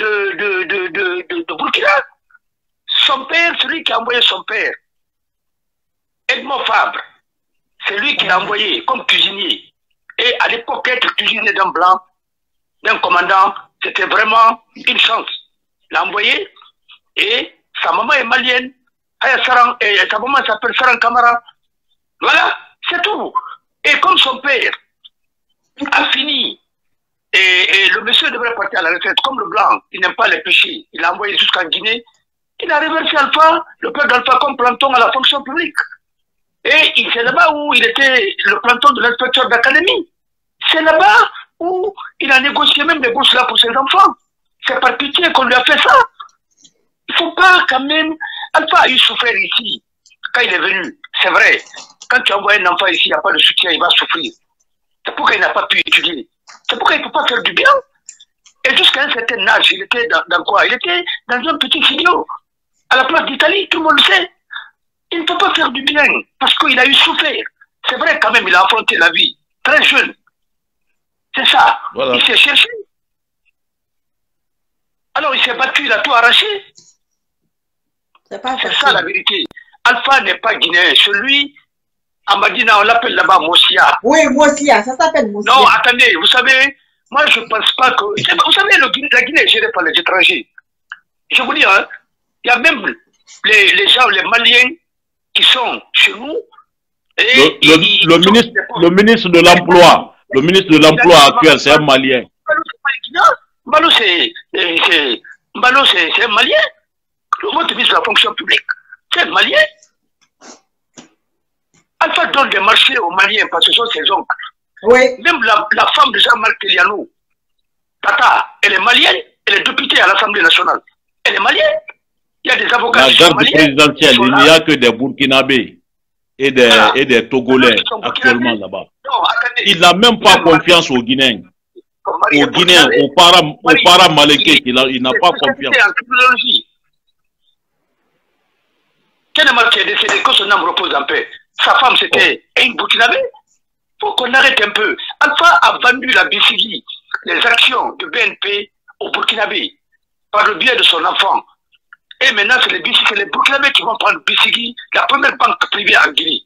de Burkina. Son père, celui qui a envoyé son père, Edmond Fabre, c'est lui qui l'a envoyé comme cuisinier. Et à l'époque, être cuisinier d'un blanc, d'un commandant, c'était vraiment une chance. Il l'a envoyé et sa maman est malienne. Et sa maman s'appelle Saran Kamara. Voilà, c'est tout. Et comme son père a fini, et le monsieur devrait partir à la retraite, comme le blanc, il n'aime pas les péchés, il l'a envoyé jusqu'en Guinée, il a reversé Alpha, le père d'Alpha comme planton à la fonction publique. Et c'est là-bas où il était le planton de l'inspecteur d'académie. C'est là-bas où il a négocié même des bourses là pour ses enfants. C'est par pitié qu'on lui a fait ça. Il ne faut pas quand même... Alpha a eu souffert ici, quand il est venu. C'est vrai. Quand tu envoies un enfant ici, il n'y a pas de soutien, il va souffrir. C'est pourquoi il n'a pas pu étudier. C'est pourquoi il ne peut pas faire du bien. Et jusqu'à un certain âge, il était dans quoi? Il était dans un petit studio, à la place d'Italie, tout le monde le sait. Il ne peut pas faire du bien, parce qu'il a eu souffert. C'est vrai quand même, il a affronté la vie, très jeune. C'est ça. Voilà. Il s'est cherché. Alors il s'est battu, il a tout arraché. C'est ça la vérité. Alpha n'est pas guinéen. Celui, à Madina, on l'appelle là-bas Mosia. Oui, Mosia, ça s'appelle Mosia. Non, attendez, vous savez, moi je ne pense pas que... Vous savez, la Guinée est gérée par les étrangers. Je vous dis, hein, il y a même les gens, les Maliens, qui sont chez nous. Et le ministre de l'Emploi, le ministre de l'Emploi actuel, c'est un Malien. Mbalo, c'est un Malien. Votre ministre de la fonction publique, c'est un Malien. Alpha donne des marchés aux Maliens parce que ce sont ses oncles. Oui. Même la femme de Jean-Marc Elianou, Tata, elle est malienne, elle est députée à l'Assemblée nationale. Elle est malienne. Il y a des avocats. La garde présidentielle, il n'y a que des Burkinabés et des Togolais actuellement là-bas. Il n'a même pas confiance aux Guinéens. Aux Guinéens, aux para-malékés, il n'a pas confiance. Tellement qui est décédé, que son âme repose en paix. Sa femme, c'était une Burkinabé. Il faut qu'on arrête un peu. Alpha a vendu la BCG, les actions de BNP au Burkinabé, par le biais de son enfant. Et maintenant, c'est les Burkinabés qui vont prendre BCG, la première banque privée en Guinée.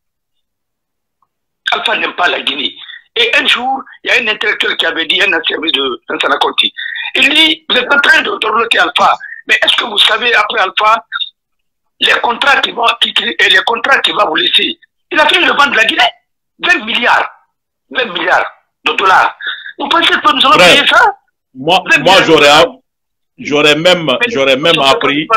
Alpha n'aime pas la Guinée. Et un jour, il y a un intellectuel qui avait dit, un ancien ministre de Lansana Conti, il dit, vous êtes en train de dorloter Alpha, mais est-ce que vous savez, après Alpha, les contrats qu'il va vous laisser, il a fait le vendre de la Guinée. 20 milliards. 20 milliards de dollars. Vous pensez que nous allons payer ça? Moi j'aurais même appris.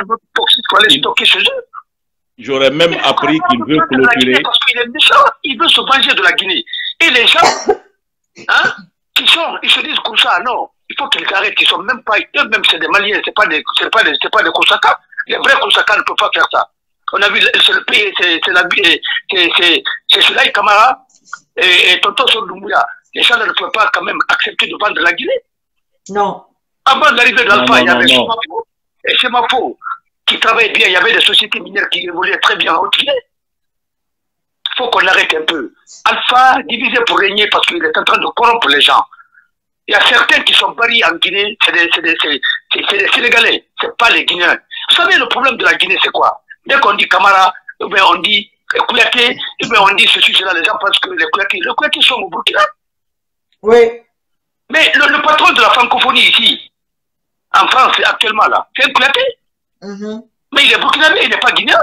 J'aurais même appris qu'il veut clôturer. Parce qu'il est méchant, il veut se venger de la Guinée. Et les gens, hein, ils se disent comme ça, non, il faut qu'ils arrêtent, ils sont même pas, eux-mêmes c'est des Maliens, c'est pas des Koussaka. Les vrais Koussaka ne peuvent pas faire ça. On a vu, c'est le pays, c'est Soulaï Kamara et Tonton Sondoumbouya. Les gens ne peuvent pas quand même accepter de vendre la Guinée. Non. Avant l'arrivée d'Alpha, il y avait Semafo et Semafo qui travaillaient bien, il y avait des sociétés minières qui évoluaient très bien en Haute-Guinée. Il faut qu'on arrête un peu. Alpha divisé pour régner parce qu'il est en train de corrompre les gens. Il y a certains qui sont barrés en Guinée, c'est des Sénégalais, c'est pas les Guinéens. Vous savez, le problème de la Guinée, c'est quoi? Dès qu'on dit Camara, on dit Kouyaté, on dit ceci, cela, les gens pensent que les Kouyaté sont au Burkina. Oui. Mais le patron de la francophonie ici, en France, actuellement là, c'est un Kouyaté. Mais il est burkinabé, il n'est pas guinéen.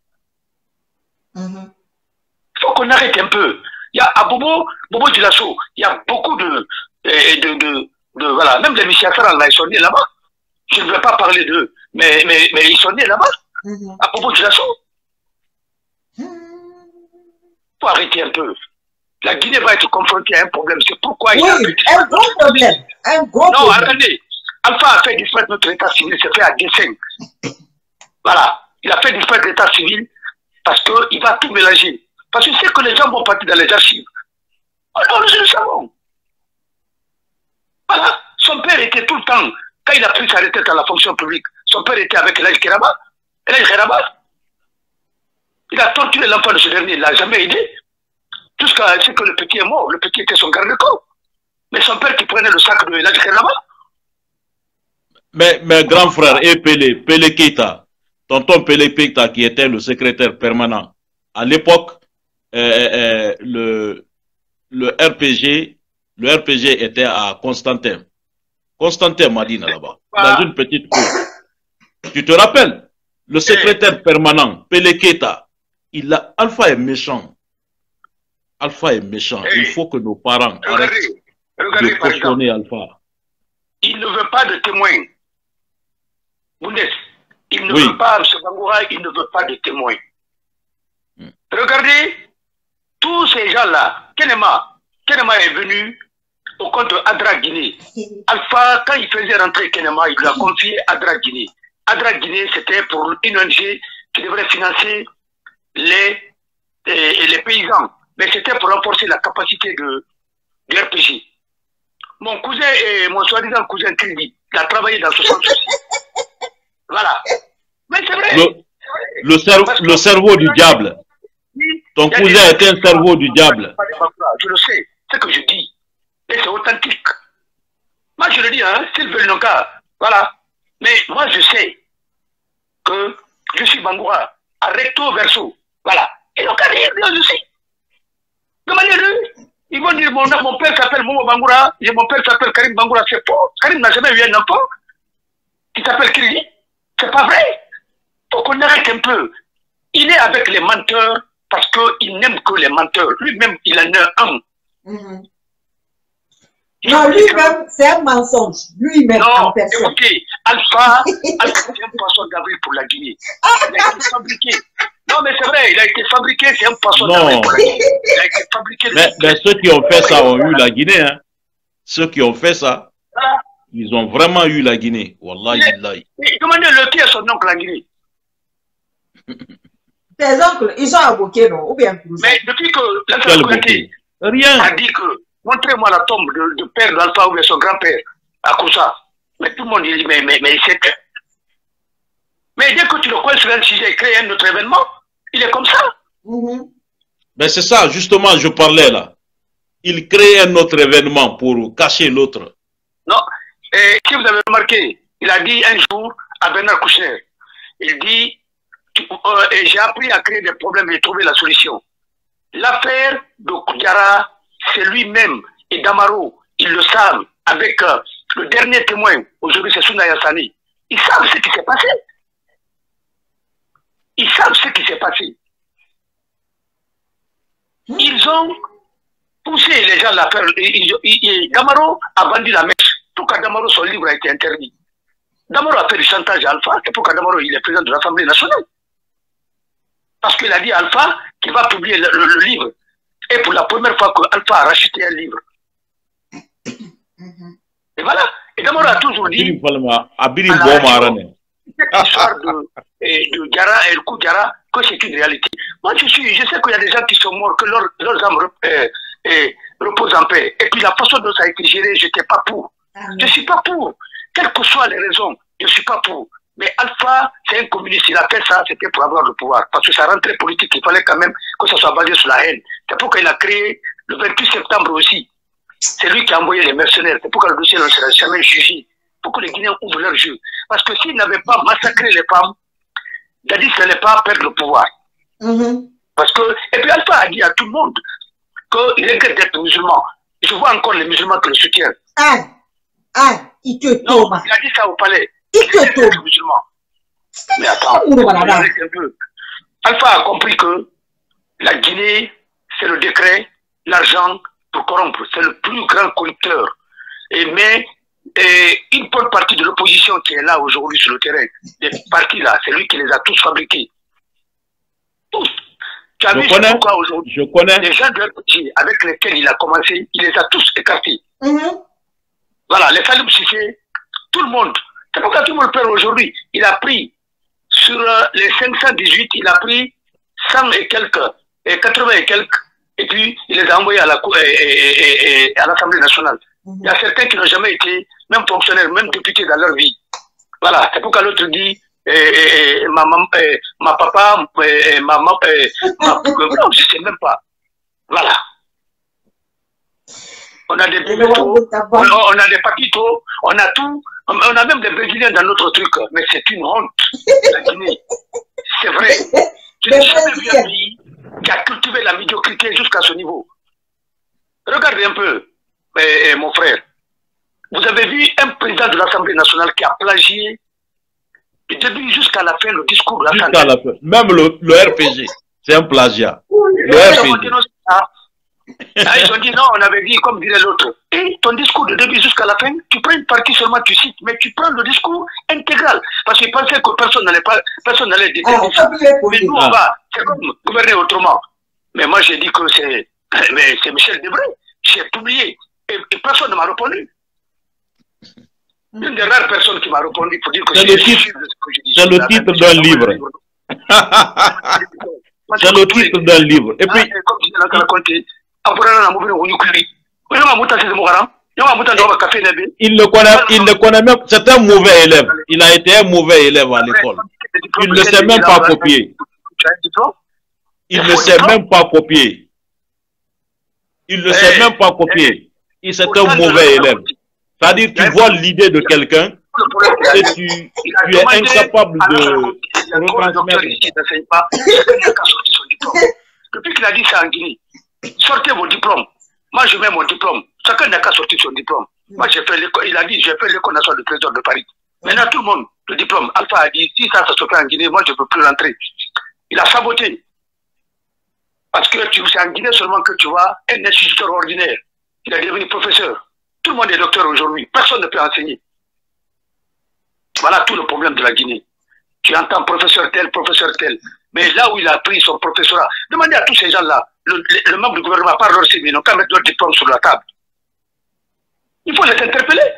Il faut qu'on arrête un peu. Il y a à Bobo Djilasso, il y a beaucoup de voilà, même les Michiassara là, ils sont nés là-bas. Je ne vais pas parler d'eux, mais ils sont nés là-bas. À Bobo Djilasso. Il faut arrêter un peu. La Guinée va être confrontée à un problème. C'est pourquoi il y a un gros problème. Un gros non, problème. attendez. Alpha a fait disparaître notre état civil, c'est fait à dessein. Voilà. Il a fait disparaître l'état civil parce qu'il va tout mélanger. Parce qu'il sait que les gens vont partir dans les archives. Alors, nous le savons. Voilà. Son père était tout le temps, quand il a pris sa retraite à la fonction publique, son père était avec Elhadji Kairaba. Elhadji Kairaba. Il a torturé l'enfant de ce dernier, il ne l'a jamais aidé. Jusqu'à ce que le petit est mort. Le petit était son garde-corps. Mais son père qui prenait le sac de Elhadji Kairaba. Mais grand frère, et Pélé Keita, tonton Pélé Keita qui était le secrétaire permanent, à l'époque, le RPG était à Constantin. Constantin Madine là-bas, dans une petite cour. Tu te rappelles? Le secrétaire permanent, Pélé Keita, Alpha est méchant. Alpha est méchant. Il faut que nos parents arrêtent de cautionner Alpha. Il ne veut pas de témoins. Bounès, il ne veut pas, M. Bangoura, il ne veut pas de témoins. Regardez, tous ces gens-là, Kenema est venu au compte de Adra Guinée. Alpha, quand il faisait rentrer Kenema, il lui a confié Adra Guinée. Adra Guinée, c'était pour une ONG qui devrait financer les paysans. Mais c'était pour renforcer la capacité du RPG. Mon cousin et mon soi-disant cousin Kridi, il a travaillé dans ce sens aussi. Voilà. Mais c'est vrai. Le cerveau du diable. Ton cousin est un cerveau du diable. Je le sais, c'est ce que je dis. Et c'est authentique. Moi je le dis, hein, s'ils veulent nos cas, voilà. Mais moi je sais que je suis Bangoura, à recto verso. Voilà. Et le cas est je sais. Demandez-le. Ils vont dire, mon père s'appelle Momo Bangoura, et mon père s'appelle Karim Bangoura, c'est faux. Karim n'a jamais eu un enfant qui s'appelle Krili. C'est pas vrai. Faut qu'on arrête un peu. Il est avec les menteurs parce qu'il n'aime que les menteurs. Lui-même, il en a un. Non, lui-même, c'est un mensonge. Lui-même, en personne. Non, écoutez, Alpha, c'est un poisson d'avril pour la Guinée. Il a été fabriqué. Non, mais c'est vrai, il a été fabriqué, c'est un poisson d'avril pour la Guinée. Il a été fabriqué. Mais ceux qui ont fait ça ont eu la Guinée. Hein. Ceux qui ont fait ça, ils ont vraiment eu la Guinée. Wallahi, billahi. Demandez-le qui est son oncle en Guinée. Tes oncles, ils sont avoqués, non? Ou bien mais depuis que l'Alpha a dit que montrez-moi la tombe de père d'Alpha ou de son grand-père à Koussa. Mais tout le monde dit, mais c'est que. Mais dès que tu le coinces sur un sujet et crée un autre événement, il est comme ça. Mais c'est ça, justement, je parlais là. Il crée un autre événement pour cacher l'autre. Non. Et si vous avez remarqué, il a dit un jour à Bernard Kouchner, il dit, j'ai appris à créer des problèmes et trouver la solution. L'affaire de Koudjara, c'est lui-même et Damaro, ils le savent, avec le dernier témoin, aujourd'hui c'est Souna Yassani. Ils savent ce qui s'est passé. Ils savent ce qui s'est passé. Ils ont pousser les gens à la faire. Damaro a vendu la mèche. Pourquoi Damaro, son livre a été interdit? Damaro a fait du chantage à Alpha. C'est pourquoi Damaro, il est président de l'Assemblée nationale. Parce qu'il a dit à Alpha qu'il va publier le livre. Et pour la première fois que Alpha a racheté un livre. Et voilà. Et Damaro a toujours dit... Cette histoire de Diarra et le coup Diarra, que c'est une réalité. Moi, je sais qu'il y a des gens qui sont morts, que leurs âmes reposent en paix. Et puis la façon dont ça a été géré, je n'étais pas pour. Je ne suis pas pour. Quelles que soient les raisons, je ne suis pas pour. Mais Alpha, c'est un communiste. Il a fait ça, c'était pour avoir le pouvoir. Parce que sa rentrée politique, il fallait quand même que ça soit basé sur la haine. C'est pourquoi il a créé le 28 septembre aussi. C'est lui qui a envoyé les mercenaires. C'est pourquoi le dossier ne sera jamais jugé. Pour que les Guinéens ouvrent leur jeu. Parce que s'ils n'avaient pas massacré les femmes, Dadis n'allait pas perdre le pouvoir. Parce que, et puis Alpha a dit à tout le monde qu'il regrette d'être musulman. Je vois encore les musulmans qui le soutiennent. Il te tombe. Il a dit ça au palais. Il te tombe. Musulman. Mais attends, un peu. Alpha a compris que la Guinée, c'est le décret, l'argent pour corrompre. C'est le plus grand corrupteur. Et une bonne partie de l'opposition qui est là aujourd'hui sur le terrain, des partis là, c'est lui qui les a tous fabriqués. Tous. Tu as vu pourquoi aujourd'hui les gens de RPG avec lesquels il a commencé, il les a tous écartés. Voilà, les Salim Sissé, tout le monde. C'est pourquoi tout le monde perd aujourd'hui. Il a pris, sur les 518, il a pris 100 et quelques, et 80 et quelques, et puis il les a envoyés à l'Assemblée nationale. Il y a certains qui n'ont jamais été même fonctionnaires, même députés dans leur vie. Voilà, c'est pourquoi l'autre dit ma papa, non, je ne sais même pas. Voilà. On a des bébétos, on a des papittos, on a tout, on a même des Brésiliens dans notre truc, mais c'est une honte, la Guinée. C'est vrai. Je n'ai jamais vu un pays qui a cultivé la médiocrité jusqu'à ce niveau. Regardez un peu. Mon frère, vous avez vu un président de l'Assemblée nationale qui a plagié du début jusqu'à la fin le discours de l'Assemblée. Même le RPG, c'est un plagiat. Le RPG. Ils ont dit non, on avait dit comme dirait l'autre. Et ton discours de début jusqu'à la fin, tu prends une partie seulement, tu cites, mais tu prends le discours intégral. Parce qu'ils pensaient que personne n'allait déterminer ça. Mais nous, on va, c'est comme gouverner autrement. Mais moi, j'ai dit que c'est Michel Debré. J'ai publié. Et personne ne m'a répondu. Une des rares personnes qui m'a répondu pour dire que c'est le titre d'un livre. C'est le titre d'un livre. Et puis, il le connaît même. C'est un mauvais élève. Il a été un mauvais élève à l'école. Il ne sait même pas copier. Il ne sait même pas copier. Il ne sait même pas copier. C'est un mauvais élève. C'est-à-dire, tu vois l'idée de quelqu'un et tu es incapable de retransmettre. Depuis qu'il a dit ça en Guinée, sortez vos diplômes. Moi, je mets mon diplôme. Chacun n'a qu'à sortir son diplôme. Moi, j'ai fait l'école. Il a dit, j'ai fait l'école nationale de président de Paris. Maintenant, tout le monde, le diplôme. Alpha a dit, si ça se fait en Guinée, moi, je ne peux plus rentrer. Il a saboté. Parce que c'est en Guinée seulement que tu vois un instituteur ordinaire. Il est devenu professeur. Tout le monde est docteur aujourd'hui. Personne ne peut enseigner. Voilà tout le problème de la Guinée. Tu entends professeur tel. Mais là où il a pris son professorat, demandez à tous ces gens-là, le membre du gouvernement, par leur CV, ils n'ont qu'à mettre leur diplôme sur la table. Il faut les interpeller.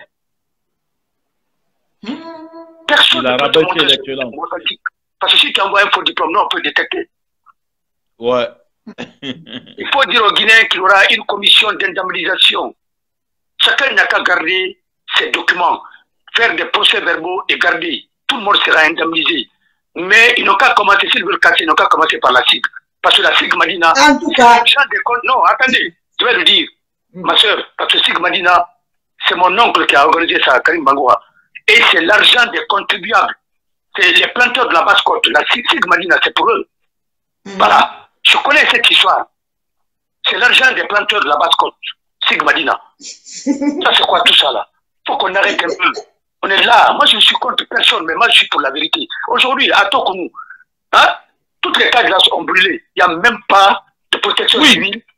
Personne ne peut te montrer. Parce que si tu envoies un faux diplôme, nous on peut détecter. Ouais. Il faut dire aux Guinéens qu'il y aura une commission d'indemnisation. Chacun n'a qu'à garder ses documents, faire des procès-verbaux et garder. Tout le monde sera indemnisé. Mais ils n'ont qu'à commencer, s'ils veulent casser, ils n'ont qu'à commencer par la SIG. Parce que la SIG Madina, en tout cas, non, attendez, je vais le dire, ma soeur, parce que SIG Madina, c'est mon oncle qui a organisé ça, Karim Bangoua. Et c'est l'argent des contribuables. C'est les planteurs de la basse-côte. La SIG Madina, c'est pour eux. Voilà. Je connais cette histoire. C'est l'argent des planteurs de la basse-côte. SIG Madina. Ça, c'est quoi tout ça là? Il faut qu'on arrête un peu. On est là. Moi, je ne suis contre personne, mais moi, je suis pour la vérité. Aujourd'hui, à Tokounou, hein, toutes les cases là sont brûlées. Il n'y a même pas de protection civile.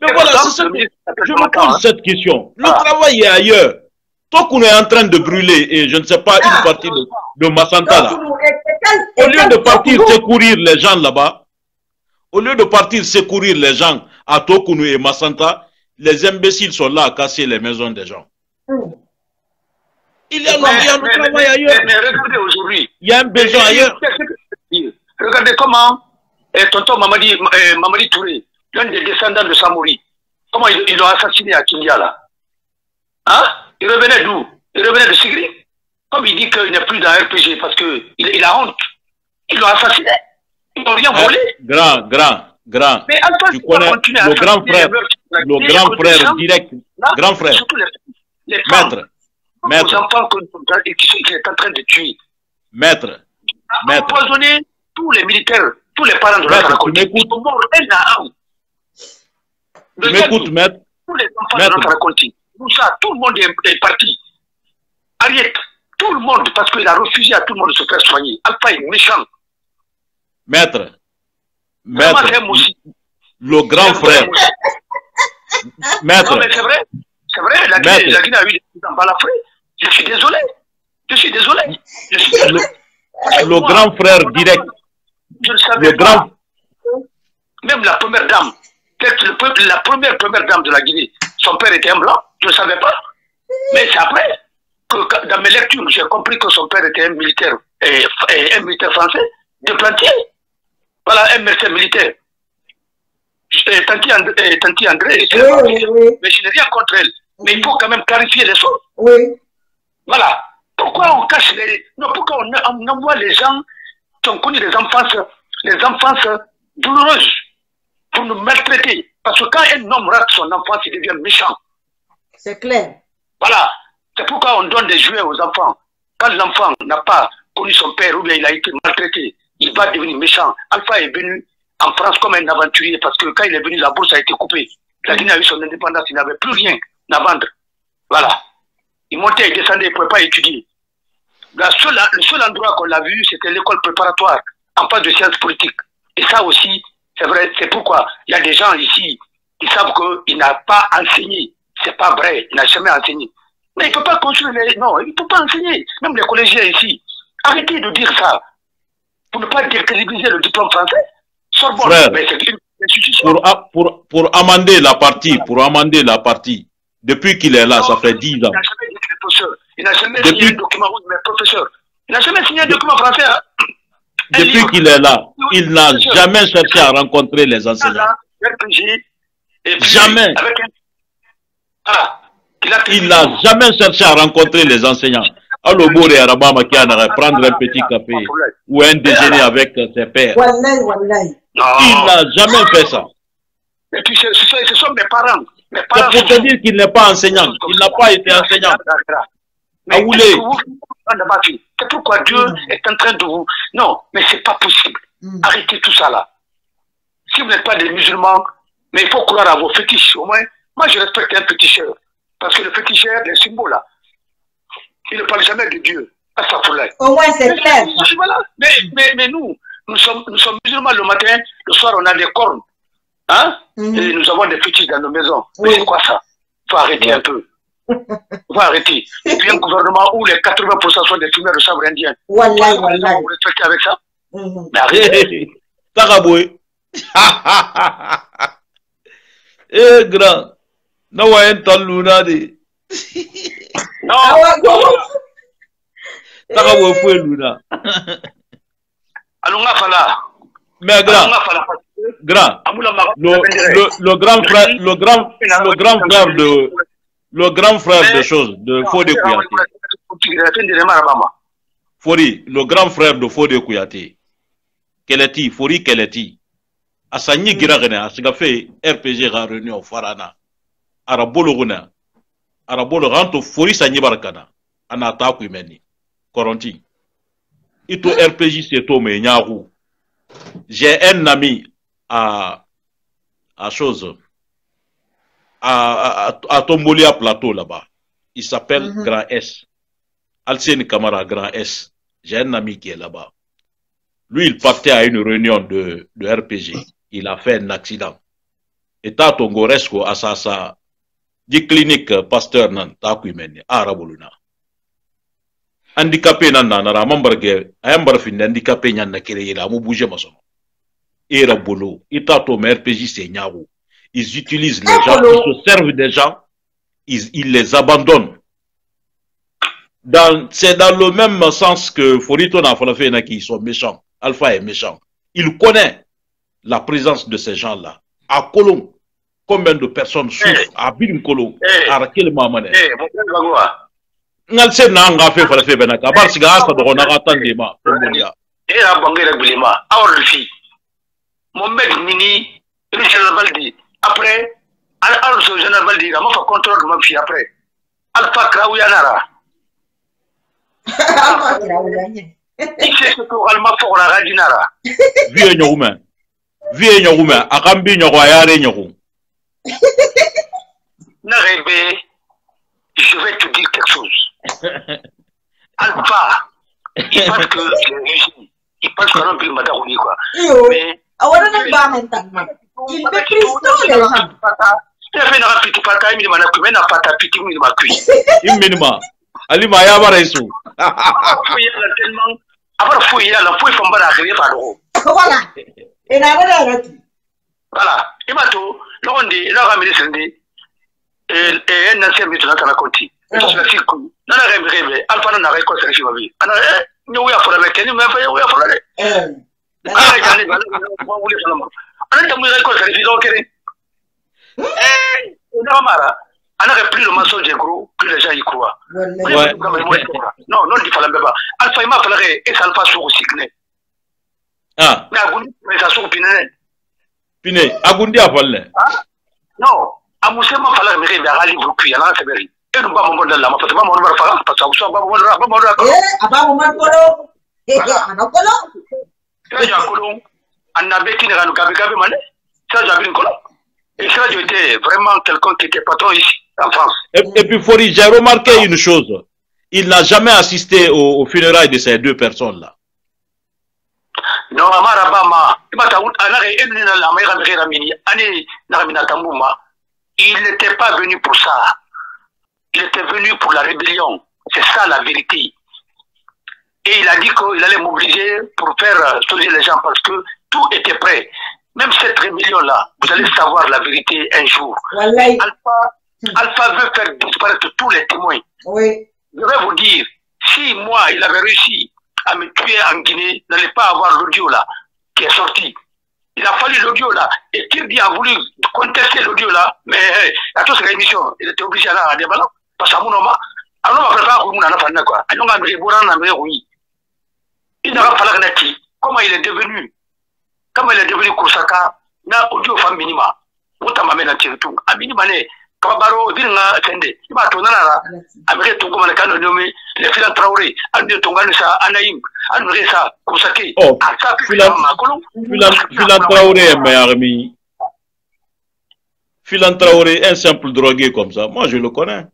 Mais voilà, je me pose cette question. Le travail est ailleurs. Tant qu'on est en train de brûler, et je ne sais pas, une partie de Massanta là, au lieu de partir secourir les gens là-bas, au lieu de partir secourir les gens à Tokounou et Massanta, les imbéciles sont là à casser les maisons des gens. Il y a le travail ailleurs. Mais regardez aujourd'hui. Il y a un besoin ailleurs. Regardez comment tonton Mamadi Touré, l'un des descendants de Samori, comment ils l'ont assassiné à Kindia là. Hein? Il revenait d'où? Il revenait de Sigri. Comme il dit qu'il n'est plus dans RPG parce qu'il a honte. Ils l'ont assassiné. Ils n'ont rien volé. Grand. Mais Antoine, tu connais le grand frère direct. Grand frère. Surtout les femmes. Maître. Les enfants qu'il est en train de tuer. Maître. Empoisonner tous les militaires, tous les parents de notre raconte. Ils sont morts un à un. Tu m'écoutes, maître. Tous les enfants de notre raconte. Tout le monde est parti. Ariette, tout le monde, parce qu'il a refusé à tout le monde de se faire soigner. Alpha est méchant. Maître, le grand frère. Maître. Non, mais c'est vrai, la Guinée a eu des gens balafrés. Je suis désolé. Le grand frère direct. Je ne savais pas. Même la première dame, la première dame de la Guinée, son père était un blanc, je ne savais pas. Mais c'est après que dans mes lectures, j'ai compris que son père était un militaire français de Plantier. Voilà, un médecin militaire. Tanti André, mais je n'ai rien contre elle. Mais il faut quand même clarifier les choses. Oui. Voilà. Pourquoi on cache pourquoi on envoie les gens qui ont connu les enfances douloureuses pour nous maltraiter? Parce que quand un homme rate son enfance, il devient méchant. C'est clair. Voilà. C'est pourquoi on donne des jouets aux enfants. Quand l'enfant n'a pas connu son père ou bien il a été maltraité, il va devenir méchant. Alpha est venu en France comme un aventurier parce que quand il est venu, la bourse a été coupée. La Guinée a eu son indépendance, il n'avait plus rien à vendre. Voilà. Il montait et descendait, il ne pouvait pas étudier. Le seul endroit qu'on l'a vu, c'était l'école préparatoire en face de sciences politiques. Et ça aussi, c'est vrai, c'est pourquoi il y a des gens ici qui savent qu'il n'a pas enseigné. C'est pas vrai, il n'a jamais enseigné. Mais il ne peut pas construire non, il ne peut pas enseigner. Même les collégiens ici. Arrêtez de dire ça. Pour ne pas décrédibiliser le diplôme français. Sorbonne, mais c'est une institution. Pour amender la partie, depuis qu'il est là, ça fait 10 ans. Il n'a jamais signé un document, mais professeur. Il n'a jamais signé un document français. Hein? Depuis qu'il est là, il n'a jamais cherché à rencontrer les enseignants. Jamais. Il n'a jamais cherché à rencontrer les enseignants. Alors, Boré Arabama qui a prendre un petit café ou un déjeuner avec ses pères. Il n'a jamais fait ça. Et puis, ce sont mes parents. C'est pour te dire qu'il n'est pas enseignant. Il n'a pas été enseignant. C'est pourquoi Dieu est en train de vous... Non, mais c'est pas possible. Arrêtez tout ça là. Si vous n'êtes pas des musulmans, mais il faut croire à vos fétiches. Au moins, moi je respecte un féticheur. Parce que le féticheur, les symboles là, il ne parle jamais de Dieu. Au moins c'est clair. Voilà. Mais nous sommes musulmans le matin, le soir on a des cornes. Hein? Et nous avons des fétiches dans nos maisons. Mais c'est quoi ça? Il faut arrêter un peu. Il faut arrêter. Et puis un gouvernement où les 80% sont des fumeurs de sabre indien. Wallahi. Vous respectez avec ça? Mais arrêtez. Taraboué. Eh grand. Non, ouais, t'as luna de. Non. Taraboué fouet luna. Allons à Fala. Mais grand. Le grand frère de choses, de Fodé Kouyaté. Fori, le grand frère de Fodé Kouyaté. Keleti, Fori Keleti. Asani Giragene, Asigafe, RPG a réuni au Farana. Arabolo Runa. Arabolo Ranto, Fori Sani Barakana. Anata Kouimeni. Koronti. Ito RPG c'est Tomé Nyarou. J'ai un ami à chose. À Tombolia Plateau là-bas. Il s'appelle Grand S. Alcine Kamara, Grand S. J'ai un ami qui est là-bas. Lui, il partait à une réunion de RPG. Il a fait un accident. Eta Tongoresco asasa di clinique pasteur nan ta kuimeni araboluna. Handicapé nan na mambarge ayambar fin handicapé nyan na kere la mu bouger masono. Era bolo, ita to RPG c'est nyaro. Ils utilisent les gens, ils se servent des gens, ils les abandonnent. C'est dans le même sens que Forito n'a pas fait qui sont méchants. Alpha est méchant. Il connaît la présence de ces gens-là. À Colomb, combien de personnes souffrent à Bilim Colomb, à Raquel Mamane. Ngalse nanga fait faire benaka. Barsiga asa de Ronara Tandema. Et la banque de Bilima, our fille. Mon mec Nini, Richard Baldi. Après, alors ce général Baldi, la mafia contrôle ma fille après. Alpha Kraouyanara. Alpha Kraouyanara. Il sait ce que Alma pour la Radinara. Vieux Nyouma. Vieux Nyouma. Akambi Nyoyare Nyou. Narebe, je vais te dire quelque chose. Alpha, il pense que c'est le régime. Il pense qu'on a un peu Madarouni, quoi. Mais. Il méprise tous les gens. Il a fait une rapide pata, il m'a coupé, il a pas tapé, il m'a cuit. Immédiatement. Ali Maya Baraissou. Tellement. Après, fouiller, la fouille, il faut pas arriver par l'eau. Voilà. Et là, voilà. Il m'a tout. Là, on dit, là, on a mis et un ancien médecin dans la conti. Et ça, c'est le circuit. Non, on a rêvé. Alpha, on a rêvé quoi, c'est le chimie. On a rêvé. Nous, il a fallu mettre, nous, il a fallu. On aurait pris le mensonge des gros, plus les gens y croient. Non, non, il fallait pas. Alpha, il m'a fallu et ça Alpha sur aussi. Ah. Mais Agundi, ça sur Piné. Piné, Agundi a fallu. Non, à Moussa, il fallait me réveiller à rallye vous cuire, à la Fébéry. Et nous, pas mon bon de la parce que pas mon nom, parce que ça vous soit pas mon nom. Eh, pas mon nom. Eh, on a Colomb. On a béqué dans le Gabi Mané. Ça, j'avais une colombe. Et ça, j'étais vraiment quelqu'un qui était patron ici, en France. Et puis, Fori, j'ai remarqué une chose. Il n'a jamais assisté aux funérailles de ces deux personnes-là. Non, il n'était pas venu pour ça. Il était venu pour la rébellion. C'est ça la vérité. Et il a dit qu'il allait mobiliser pour faire sauver les gens parce que tout était prêt. Même cette rébellion-là, vous allez savoir la vérité un jour. Alpha veut faire disparaître tous les témoins. Oui. Je vais vous dire, si moi, il avait réussi à me tuer en Guinée, il n'allait pas avoir l'audio là qui est sorti. Il a fallu l'audio là. Et Kirby a voulu contester l'audio là, mais à toute cette émission, il était obligé à la débattre. Parce qu'à mon moment, alors on va faire quoi. Il n'a pas fallu que comment il est devenu. Comment il est devenu Koussaka, n'a audio femme minima. Autant m'amener dans le tout. À minima, Kabaro, Vilna, Tende, il m'a tourné là. Avec ton commandant, les filans Traoré, André Tonganessa, Anaïm, André Sa, Koussaki. Oh, Filan Traoré, mais Armi. Filan Traoré, un simple drogué comme ça. Moi, je le connais.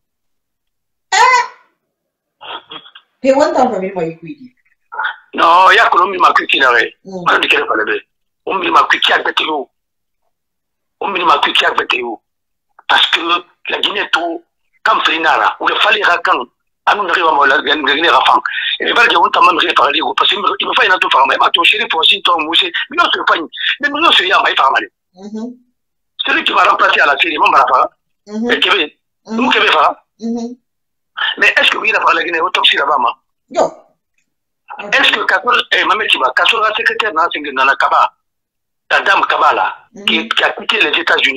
Et où t'as entendu moi écouter? Non, il y a que l'homme m'a cuit n'arrête. On ne dit qu'elle pas levé. On m'a cuit à Bétéo. On m'a cuit à Bétéo. Parce que la Guinée tout, comme Frinara, où il fallait raconter, à nous n'arrive à la Guinée Rafan. Et il va dire, on t'a même réparé, parce qu'il me fait un autre farmer, mais ton chéri pour aussi ton moussé, mais non, c'est pas une. Mais non, c'est rien, mais il va mal. Celui qui va remplacer à la série, mon barapara, et qui veut, nous qui veut faire. Mais est-ce que oui, il a parlé la Guinée, autopsie là-bas, non. Est-ce que Kassoura, secrétaire dans la Kaba, la dame Kaba là, qui a quitté les États-Unis,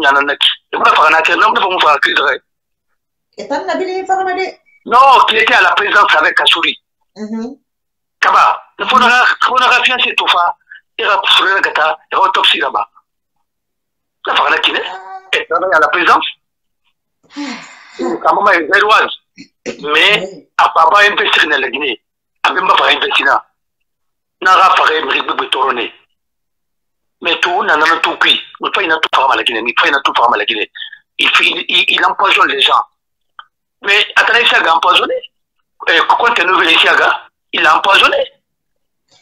non, qui était à la présidence avec Kassouri. Kaba, il faudra fiancer tout ça, il va pour le gâteau, il va autopsie là-bas. La Farana qui est à la présidence. Quand même, elle est mais à pas investir dans la Guinée. Avec ma frère investina, n'a pas fait un tourner. Mais tout, n'a pas tout pris. Il faut tout faire à la Guinée. Il faut tout faire à la Guinée. Il empoisonne les gens. Mais attendez, ça a empoisonné. Quand tu es nouveau ici, il a empoisonné.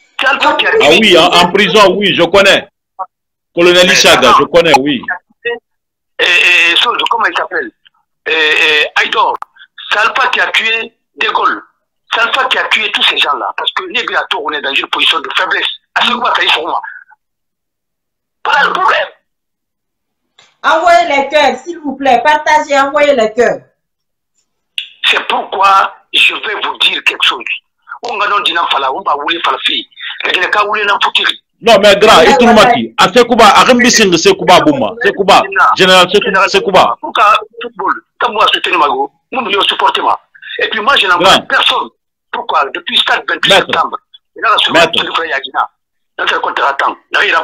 Ah oui, en prison, oui, je connais. Colonel Ishaga, je connais, oui. comment il s'appelle, Aïdor. C'est Alpha qui a tué De Gaulle. C'est Alpha qui a tué tous ces gens-là. Parce que Nébilato, on est dans une position de faiblesse. À ce moment, ça y est sur moi. Voilà le problème. Envoyez les cœurs, s'il vous plaît. Partagez, envoyez les cœurs. C'est pourquoi je vais vous dire quelque chose. On va dire on va vouloir faire la fille. Non, mais grand, et tout le monde, à Sekouba, à Rembissing, Sekouba, Bouma, Sekouba, général Sekouba. Pourquoi football, comme moi, c'était Mago, moi, je supporte moi. Et puis moi, je n'en vois personne. Pourquoi? Depuis stade 28 septembre, il y a la seconde de Frère Yagina. Notre contre-temps,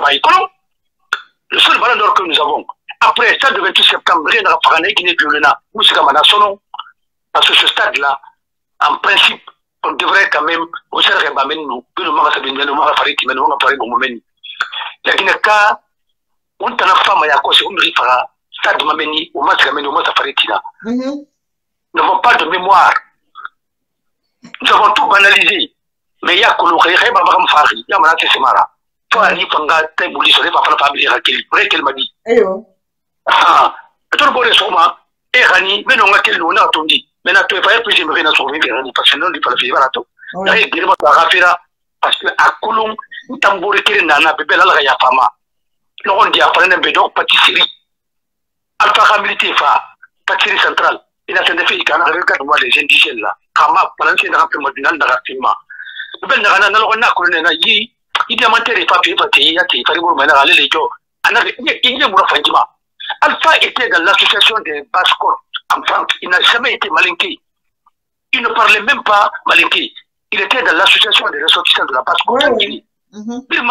le seul ballon d'or que nous avons, après stade de 28 septembre, rien n'a pas gagné qui n'est plus le na. Nous, c'est comme un national. Parce que ce stade-là, en principe, on devrait quand même, on s'est rebamé nous, que nous m'avons sabine, nous m'avons parlé, nous m'avons parlé, nous m'avons la Guinée-Ka, on t'a la femme à Yakos, on me fera, stade Mameni, au moins Sameni, au moins Safaretina. Nous n'avons pas de mémoire. Nous avons tout banalisé. Mais il y a que l'on a Babam Fari, il y a Manate Semara. Toi, il y a un bouli sur les papas, Fabri Rakeli, vrai qu'elle m'a dit. Ah, tout le monde est sur moi, et Rani, mais non, quel nous a attendu. Mais tu ne peux pas j'aimerais nous sauver, parce que non, il faut le faire à tout. Parce que à Coulon, nous t'avons récupéré Nana, bébé, là, il y a pas mal. Nous, on dit après un bédon, pâtisserie. Alpha militaire, pâtisserie centrale. Il a fait des filles qui ont regardé moi les indigènes là. Kama, pendant que c'est un peu modinal dans la film. Le bel Nana, on a connu un yi, il diamantait les papiers, il y a des faribou, mais là, les gens. Il y a un Fadima. Alpha était dans l'association des Basques en France. Il n'a jamais été malinqué. Il ne parlait même pas malinqué. Il était dans l'association des ressortissants de la Basse-Côte en Guinée. Il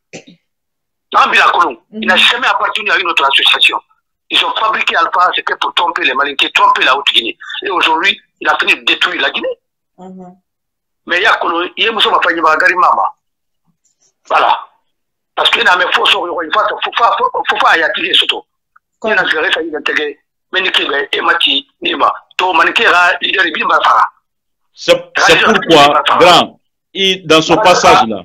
n'a jamais appartenu à une autre association. Ils ont fabriqué Alpha, c'était pour tromper les malinqués, tromper la Haute-Guinée. Et aujourd'hui, il a fini de détruire la Guinée. Mais il y a Mama. Voilà. Parce qu'il y a mes fausses oreilles, il faut pas y attirer surtout. Il y a des gens qui ont été c'est pourquoi, grand, dans ce passage-là,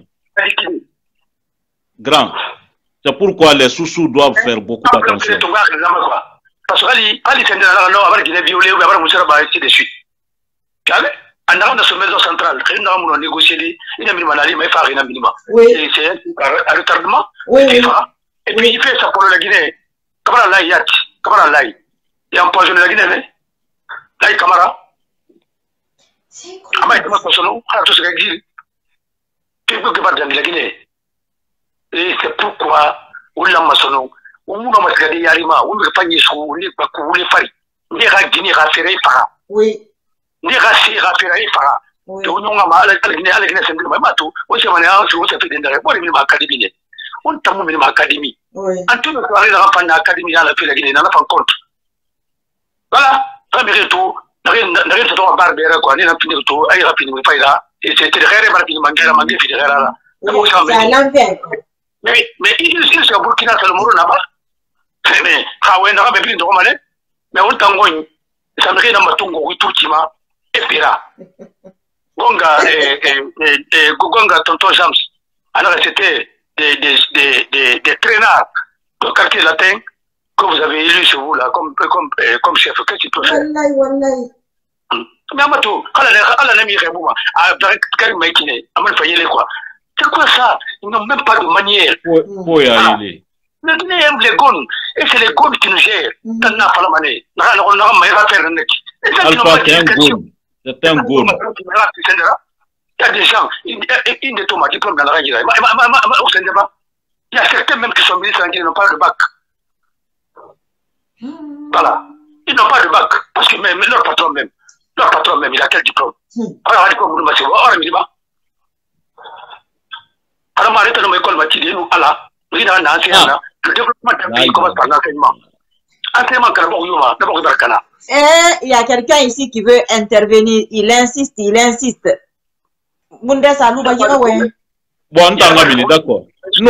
grand, c'est pourquoi les sous-sous doivent faire beaucoup d'attention. Parce que Ali s'est violé ou avoir moussé ainsi de suite. En allant dans ce maison centrale, il a négocié, il a mis Manali, mais il a un minimum. C'est un retardement. Et puis il fait ça pour la Guinée. Kamara Lai Yat, Kamara Lai. Il a empoisonné la Guinée. Lai Kamara. Ama est empoisonné, à tout ce qu'il dit. Tu peux que pas dans la Guinée. Et c'est pourquoi, on l'a maçonné. On m'a masqué Yarima, on ne peut pas y jouer, on ne peut pas couler Paris. On est à Guinée, raféré Fara. Oui. On est raféré Fara. On a mal à la Guinée, c'est un peu matou. On s'est mané à ce que c'est un peu académie. On t'a mis ma académie. En tout cas, on a fait l'académie à la Guinée, on n'a pas compte. Voilà, tout, rien de ton barbère, quoi, ni rapidement tout, aïe rapidement, pas là, et c'était très rapidement, manqué, puis là. Mais il s'est Burkina Faso là-bas. Mais, on n'a pas pris de romané, mais on t'a envoyé, ça me rien à ma tongue, oui, tout, Tima, et Pira. Gonga, Gonga, tonton Jams, alors c'était des traînards de quartier latin que vous avez élus sur vous là comme chef. Qu'est-ce qu'il peut faire? Mais Amato, c'est quoi ça? Ils n'ont même pas de manière. Les Guinéens aiment les gones, et c'est les gones qui nous gèrent. Alpha, c'est un gone. Il y a des gens, ils ne tombent pas diplôme dans la région. Il y a certains même qui sont ministres qui n'ont pas de bac. Voilà. Ils n'ont pas de bac. Parce que même leur patron même, il a quel diplôme? Alors, arrêtez de école matinée, nous, Allah. Le développement d'un pays commence par l'enseignement. Enseignement, d'abord, il y a quelqu'un ici qui veut intervenir. Il insiste. Bon, d'accord. Nous,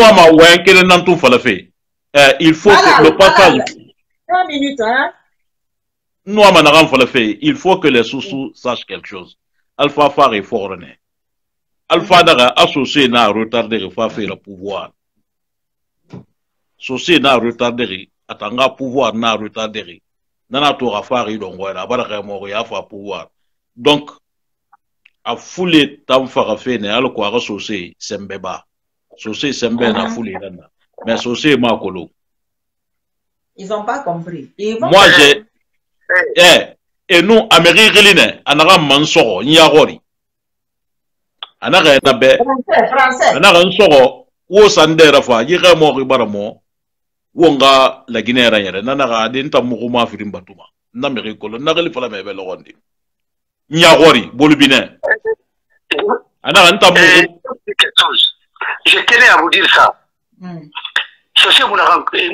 il faut que le passage. 3 minutes, hein? Nous, il faut que les sous-sous sachent quelque chose. Alpha Far est fort. Alpha Daga associé n'a retardé le pouvoir. Associé n'a retardé atanga pouvoir na retardé. Nana to rafari donc voilà, baraka moko ya fa pouvoir. Donc a foulé tam fara fene al ko ara sosé sembeba. Sosé sembe na foulé nana. Mais sosé makolo. Ils n'ont pas compris. Moi j'ai et nous Amérique line anara mansoro nyagori. Anara na be. Français. Anara nsoro wo sandera fa yira mo ribaramo. Wonga la Guinée ranyere nanaka adinta mukuma firim batuma na merikolo nakali fala mebe logondi nyagori bolubine ana anta muku. Je tenais à vous dire ça. Ceci vous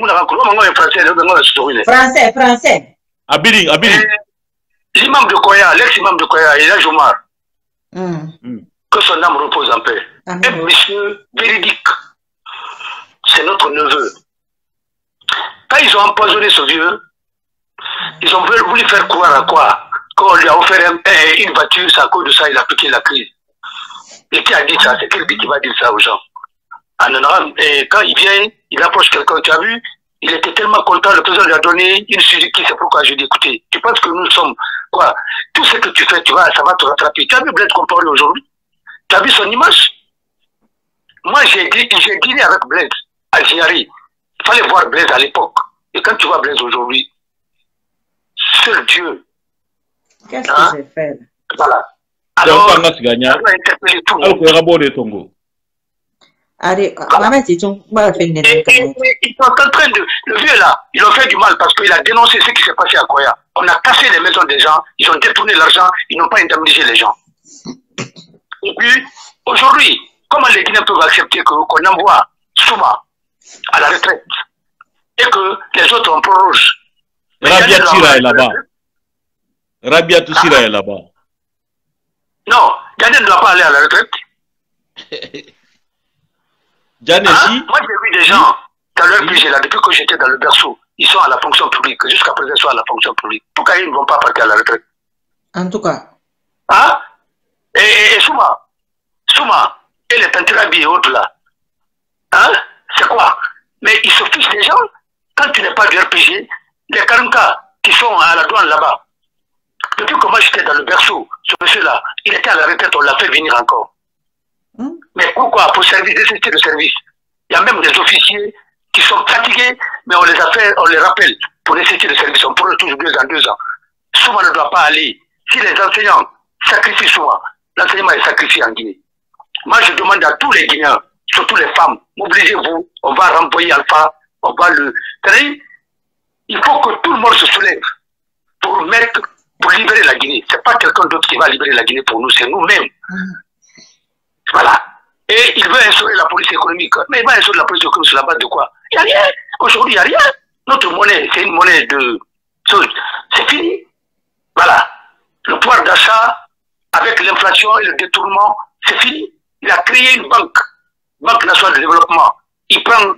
Français. Abiri. L'imam de Koya, l'ex-imam de Koya, il a Jomar. Que son âme repose en paix. Un monsieur véridique. C'est notre neveu. Quand ils ont empoisonné ce vieux, ils ont voulu faire croire à quoi? Quand on lui a offert une voiture, c'est à cause de ça il a piqué la crise. Et qui a dit ça? C'est quelqu'un qui va dire ça aux gens. Et quand il vient, il approche quelqu'un, tu as vu, il était tellement content, le président lui a donné une Suzuki, c'est pourquoi je lui ai dit, écoutez, tu penses que nous sommes, quoi, tout ce que tu fais, ça va te rattraper. Tu as vu Blaise Compaoré aujourd'hui? Tu as vu son image? Moi, j'ai dîné avec Blaise à Zinari. Il fallait voir Blaise à l'époque. Et quand tu vois Blaise aujourd'hui, seul Dieu. Qu'est-ce que j'ai fait? Voilà. Alors, on va interpeller tout le monde. Ils sont en train de... Le vieux là, ils ont fait du mal parce qu'il a dénoncé ce qui s'est passé à Koya. On a cassé les maisons des gens, ils ont détourné l'argent, ils n'ont pas indemnisé les gens. Et puis, aujourd'hui, comment les Guinéens peuvent accepter qu'on envoie Souma à la retraite et que les autres en prorogent? Rabia Tira est là-bas. Rabia Tira est là-bas. Non, Djane ne doit pas aller à la retraite. Djane, si. Moi, j'ai vu des gens dans leur budget là, depuis que j'étais dans le berceau, ils sont à la fonction publique. Jusqu'à présent, ils sont à la fonction publique. Pourquoi ils ne vont pas partir à la retraite? En tout cas. Et Souma, et les Tantirabi et autres là. C'est quoi? Mais ils se fichent des gens. Quand tu n'es pas du RPG, les Karanka qui sont à la douane là-bas, depuis que moi j'étais dans le berceau, ce monsieur-là, il était à la retraite, on l'a fait venir encore. Mais pourquoi? Pour service, nécessité de service. Il y a même des officiers qui sont fatigués, mais on les rappelle pour nécessité de service. On pourrait toujours 2 ans. Souvent ne doit pas aller. Si les enseignants sacrifient souvent, l'enseignement est sacrifié en Guinée. Moi je demande à tous les Guinéens, surtout les femmes, mobilisez-vous, on va renvoyer Alpha, on va le... Il faut que tout le monde se soulève pour libérer la Guinée. Ce n'est pas quelqu'un d'autre qui va libérer la Guinée pour nous, c'est nous-mêmes. Voilà. Et il veut instaurer la police économique. Mais il va instaurer la police économique sur la base de quoi? Il n'y a rien. Aujourd'hui, il n'y a rien. Notre monnaie, c'est une monnaie de... C'est fini. Voilà. Le pouvoir d'achat, avec l'inflation et le détournement, c'est fini. Il a créé une banque nationale de développement. Il prend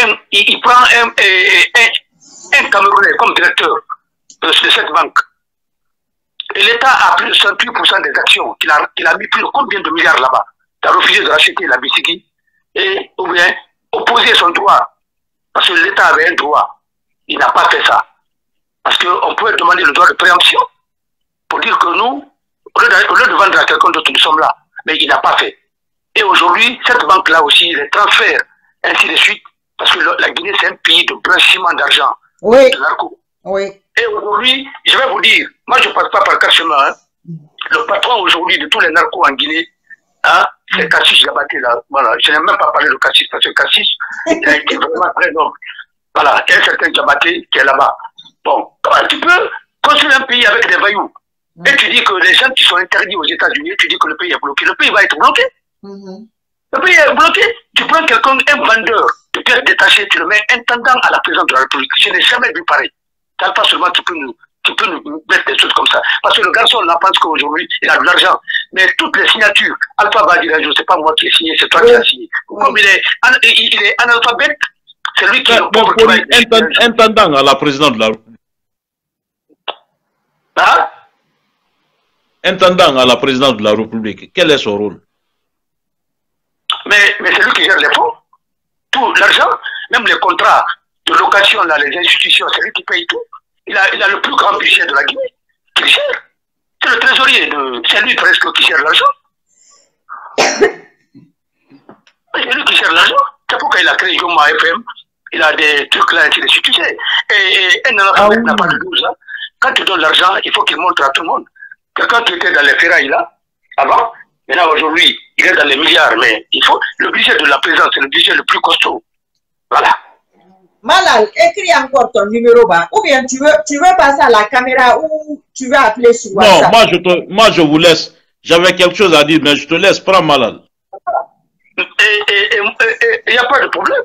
un Camerounais comme directeur de cette banque. Et l'État a plus de 68% des actions qu'il a mis plus de combien de milliards là-bas. Il a refusé de racheter la Bissiki et ou bien opposer son droit. Parce que l'État avait un droit. Il n'a pas fait ça. Parce qu'on pouvait demander le droit de préemption pour dire que nous, au lieu de vendre à quelqu'un d'autre, nous sommes là. Mais il n'a pas fait. Et aujourd'hui, cette banque-là aussi, les transferts, ainsi de suite, parce que la Guinée, c'est un pays de blanchiment d'argent. Oui. De narco. Oui. Et aujourd'hui, je vais vous dire, moi je ne passe pas par 4 chemins. Le patron aujourd'hui de tous les narcos en Guinée, c'est Kassis Diabaté là. Voilà. Je n'ai même pas parlé de Kassis parce que Kassis, il a été vraiment très noble. Voilà, il y a un certain Diabaté qui est là-bas. Bon, comment tu peux construire un pays avec des voyous et tu dis que les gens qui sont interdits aux États-Unis, tu dis que le pays est bloqué. Le pays va être bloqué. Le pays est bloqué. Tu prends quelqu'un, un vendeur de pièces détachées, tu le mets intendant à la présidence de la République. Je n'ai jamais vu pareil. Pas seulement tu peux nous mettre des choses comme ça. Parce que le garçon, là, pense qu'aujourd'hui, il a de l'argent. Mais toutes les signatures, Alpha va dire un jour, c'est pas moi qui ai signé, c'est toi qui as signé. Comme il est analphabète, c'est lui qui est le pauvre qui va être... Intendant à la présidente de la République. Intendant à la présidente de la République, quel est son rôle? Mais c'est lui qui gère les fonds. Tout l'argent, même les contrats de location, là, les institutions, c'est lui qui paye tout. Il a le plus grand budget de la Guinée, qui gère. C'est le trésorier, c'est lui presque qui gère l'argent. C'est lui qui gère l'argent. C'est pourquoi il a créé Yoma FM. Il a des trucs là, ainsi de suite. Tu sais. Et un n'a pas de 12 ans. Quand tu donnes l'argent, il faut qu'il montre à tout le monde. Quelqu'un qui était dans les ferrailles là, avant, maintenant aujourd'hui, il est dans les milliards, mais il faut. Le budget de la présence, c'est le budget le plus costaud. Voilà. Malal, écris encore ton numéro bas. Ou bien tu veux passer à la caméra ou tu veux appeler sur WhatsApp. Non, moi je vous laisse. J'avais quelque chose à dire, mais je te laisse. Prends Malal. Et il n'y a pas de problème.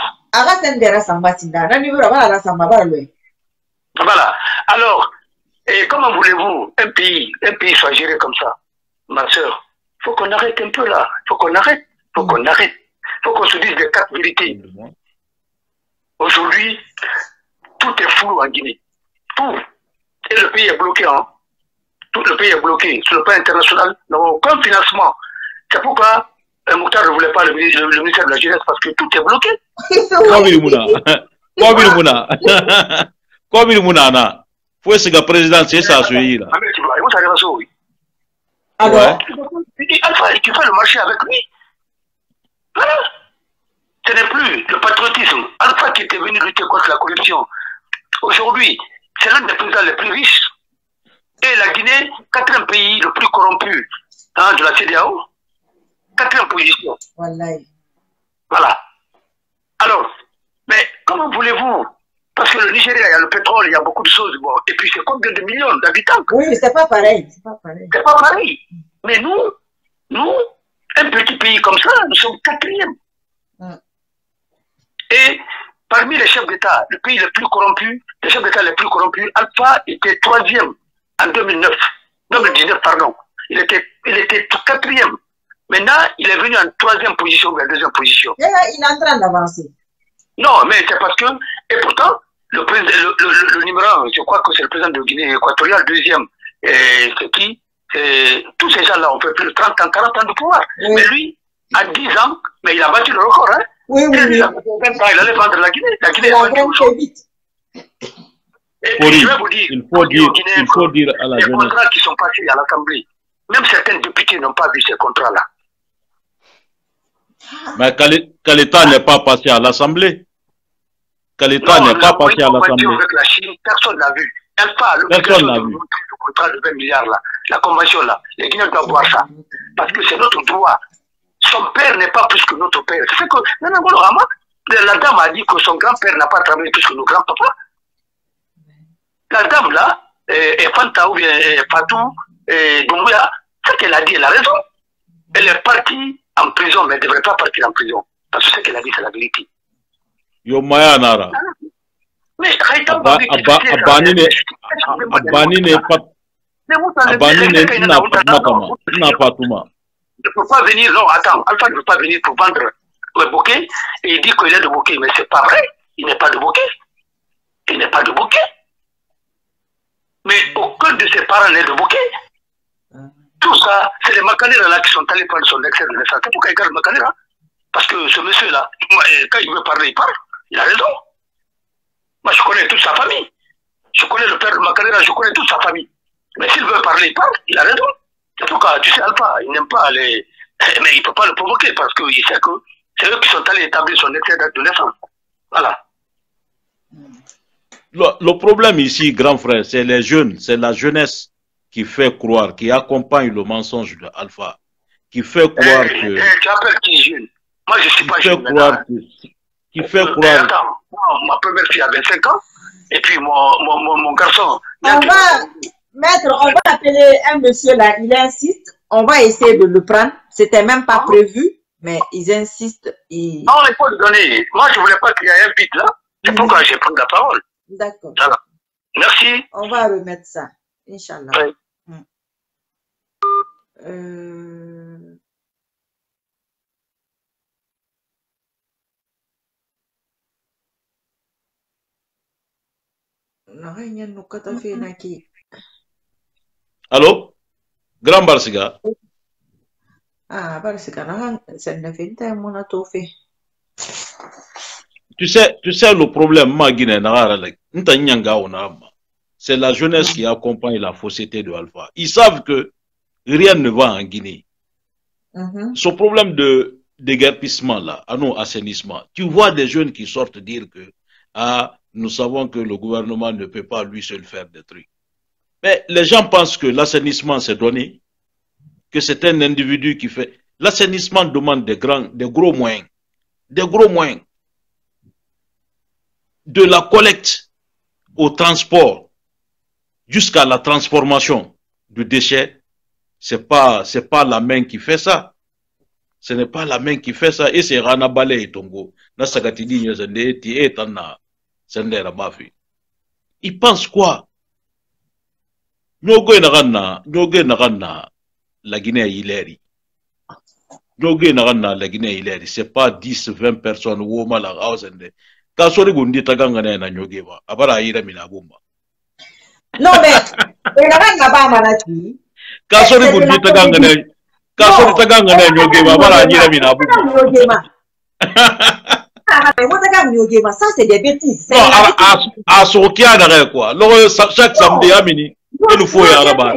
Voilà. Alors, comment voulez-vous un pays soit géré comme ça, ma soeur? Il faut qu'on arrête un peu là. Il faut qu'on arrête. Il faut qu'on arrête. Il faut qu'on se dise des quatre vérités. Aujourd'hui, tout est flou en Guinée. Tout. Et le pays est bloqué. Hein. Tout le pays est bloqué. Sur le plan international, nous n'avons aucun financement. C'est pourquoi Mokhtar ne voulait pas le ministère de la Jeunesse parce que tout est bloqué. Comme il mouna, faut que le président c'est ça celui là. Alors, Alpha, tu fais le marché avec lui. Voilà. Ce n'est plus le patriotisme. Alpha qui était venu lutter contre la corruption. Aujourd'hui, c'est l'un des présidents les plus riches. Et la Guinée, quatrième pays le plus corrompu de la CEDEAO. Quatrième position. Voilà. Alors, mais comment voulez-vous? Parce que le Nigeria, il y a le pétrole, il y a beaucoup de choses. Bon, et puis c'est combien de millions d'habitants? Oui, mais c'est pas pareil. C'est pas pareil. Mais nous, un petit pays comme ça, nous sommes quatrième. Et parmi les chefs d'État, le pays le plus corrompu, les chefs d'État les plus corrompus, Alpha était troisième en 2019, pardon. Il était quatrième. Maintenant, il est venu en troisième position ou en deuxième position. Il est en train d'avancer. Non, mais c'est parce que, et pourtant, le numéro 1, je crois que c'est le président de Guinée équatoriale, deuxième, c'est qui? Tous ces gens-là ont fait plus de 30 ans, 40 ans de pouvoir. Oui. Mais lui, à 10 ans, mais il a battu le record, hein? Oui. Il allait vendre la Guinée. La Guinée est vendue vite. Et puis, je vais vous dire, il faut dire à la les jeunesse. contrats qui sont passés à l'Assemblée, même certains députés n'ont pas vu ces contrats-là. Mais Kaleta n'est pas passé à l'Assemblée. Kaleta n'est pas passé à l'Assemblée. Avec la Chine, personne n'a vu. Personne n'a vu. Le contrat de 20 milliards là, la convention là, les Guinéens doivent voir ça. Parce que c'est notre droit. Son père n'est pas plus que notre père. C'est que la dame a dit que son grand-père n'a pas travaillé plus que nos grands-papas. La dame là, Fanta ou bien Fatou, Doumbouya, ce qu'elle a dit, elle a raison. Elle est partie en prison, mais elle ne devrait pas partir en prison. Parce que ce qu'elle a dit, c'est la vérité. Yo Maya Nara. Mais Abani n'a pas tout mal. Il ne peut pas venir, non, attends, Alpha ne peut pas venir pour vendre le bouquet et il dit qu'il est de bouquet, mais c'est pas vrai, il n'est pas de bouquet. Il n'est pas de bouquet. Mais aucun de ses parents n'est de bouquet. Tout ça, c'est les Macanera là qui sont allés prendre son excès de naissance. C'est pourquoi il garde Macanera. Parce que ce monsieur-là, quand il veut parler, il parle. Il a raison. Moi, je connais toute sa famille. Je connais le père de Macanera, je connais toute sa famille. Mais s'il veut parler, il parle. Il a raison. C'est pourquoi, tu sais, Alpha, il n'aime pas les... Mais il ne peut pas le provoquer parce qu'il sait que c'est eux qui sont allés établir son excès de naissance. Voilà. Le problème ici, grand frère, c'est les jeunes, c'est la jeunesse qui fait croire, qui accompagne le mensonge de Alpha, qui fait croire que... Tu appelles qui est jeune? Moi, je ne suis pas jeune. Qui fait croire... Attends, ma première fille a 25 ans, et puis mon garçon... Maître, on va appeler un monsieur là, il insiste, on va essayer de le prendre, c'était même pas prévu, mais ils insistent. Non, il faut le donner. Moi, je ne voulais pas qu'il y ait un vide là, c'est pourquoi j'ai pris la parole. D'accord. Voilà. Merci. On va remettre ça, Inch'Allah. Oui. Allô? Grand Barsiga? Ah, Barsiga, c'est une fin de mon atofé. tu sais le problème, c'est la jeunesse qui accompagne la fausseté de Alpha. Ils savent que rien ne va en Guinée. Ce problème de déguerpissement là, à nos assainissements, tu vois des jeunes qui sortent dire que nous savons que le gouvernement ne peut pas lui seul faire des trucs. Mais les gens pensent que l'assainissement c'est donné, que c'est un individu qui fait. L'assainissement demande des gros moyens. Des gros moyens. De la collecte au transport jusqu'à la transformation du déchet, c'est pas la main qui fait ça. Ce n'est pas la main qui fait ça. Et c'est Rana Bale et Tongo. Ils pensent quoi? Nyoge Nagana, la Guinée Hileri. Nyoge Nagana, la Guinée Hileri. C'est pas 10, 20 personnes ou Mala Hausende. Kasori Gundi Tagangana na Nyogeva. Abara Ira Minabumba. Non, mais, il n'y a pas de maladie. Kasori Gundi Tagangana. Kasori Tagangana Nyogeva. Abara Ira Minabumba. Ça, c'est des bêtises. Non, à Sokia derrière quoi. Chaque samedi à midi, il nous faut y aller là-bas.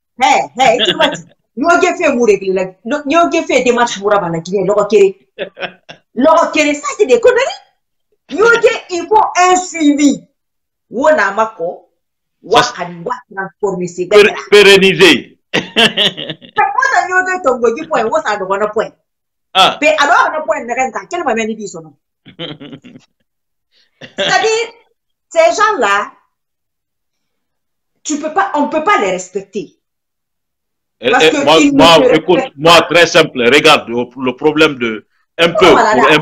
Nyoge fait mourir. Nyoge fait des matchs pour la Guinée. L'Okere, ça, c'est des conneries. Nyoge, il faut un suivi. Wonamako, Wakaniwa transformer ces gars. Pérenniser. Pourquoi Nyoge tombe du point? Où ça doit un point? Mais alors, un point de rente, quel moment il dit son nom? C'est-à-dire, ces gens-là, on ne peut pas les respecter. Parce que écoute, moi, très simple, regarde le problème de un peu.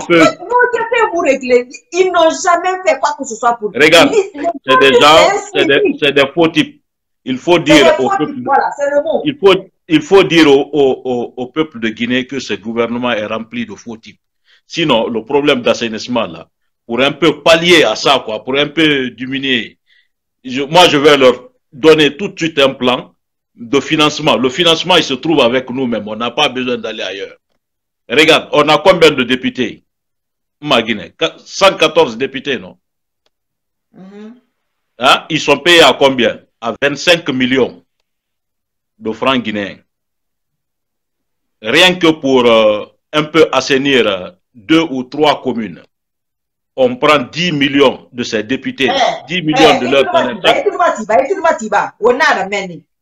Ils n'ont jamais fait quoi que ce soit pour. Regarde, c'est des gens, c'est des faux types. Il faut dire au peuple. Voilà, c'est le mot. Il faut dire au peuple de Guinée que ce gouvernement est rempli de faux types. Sinon, le problème d'assainissement là, pour un peu pallier à ça, quoi, pour un peu diminuer, moi je vais leur donner tout de suite un plan de financement. Le financement, il se trouve avec nous-mêmes. On n'a pas besoin d'aller ailleurs. Regarde, on a combien de députés? Ma Guinée, 114 députés, non? Hein? Ils sont payés à combien? À 25 millions de francs guinéens. Rien que pour un peu assainir 2 ou 3 communes. On prend 10 millions de ces députés, 10 millions de leurs talents.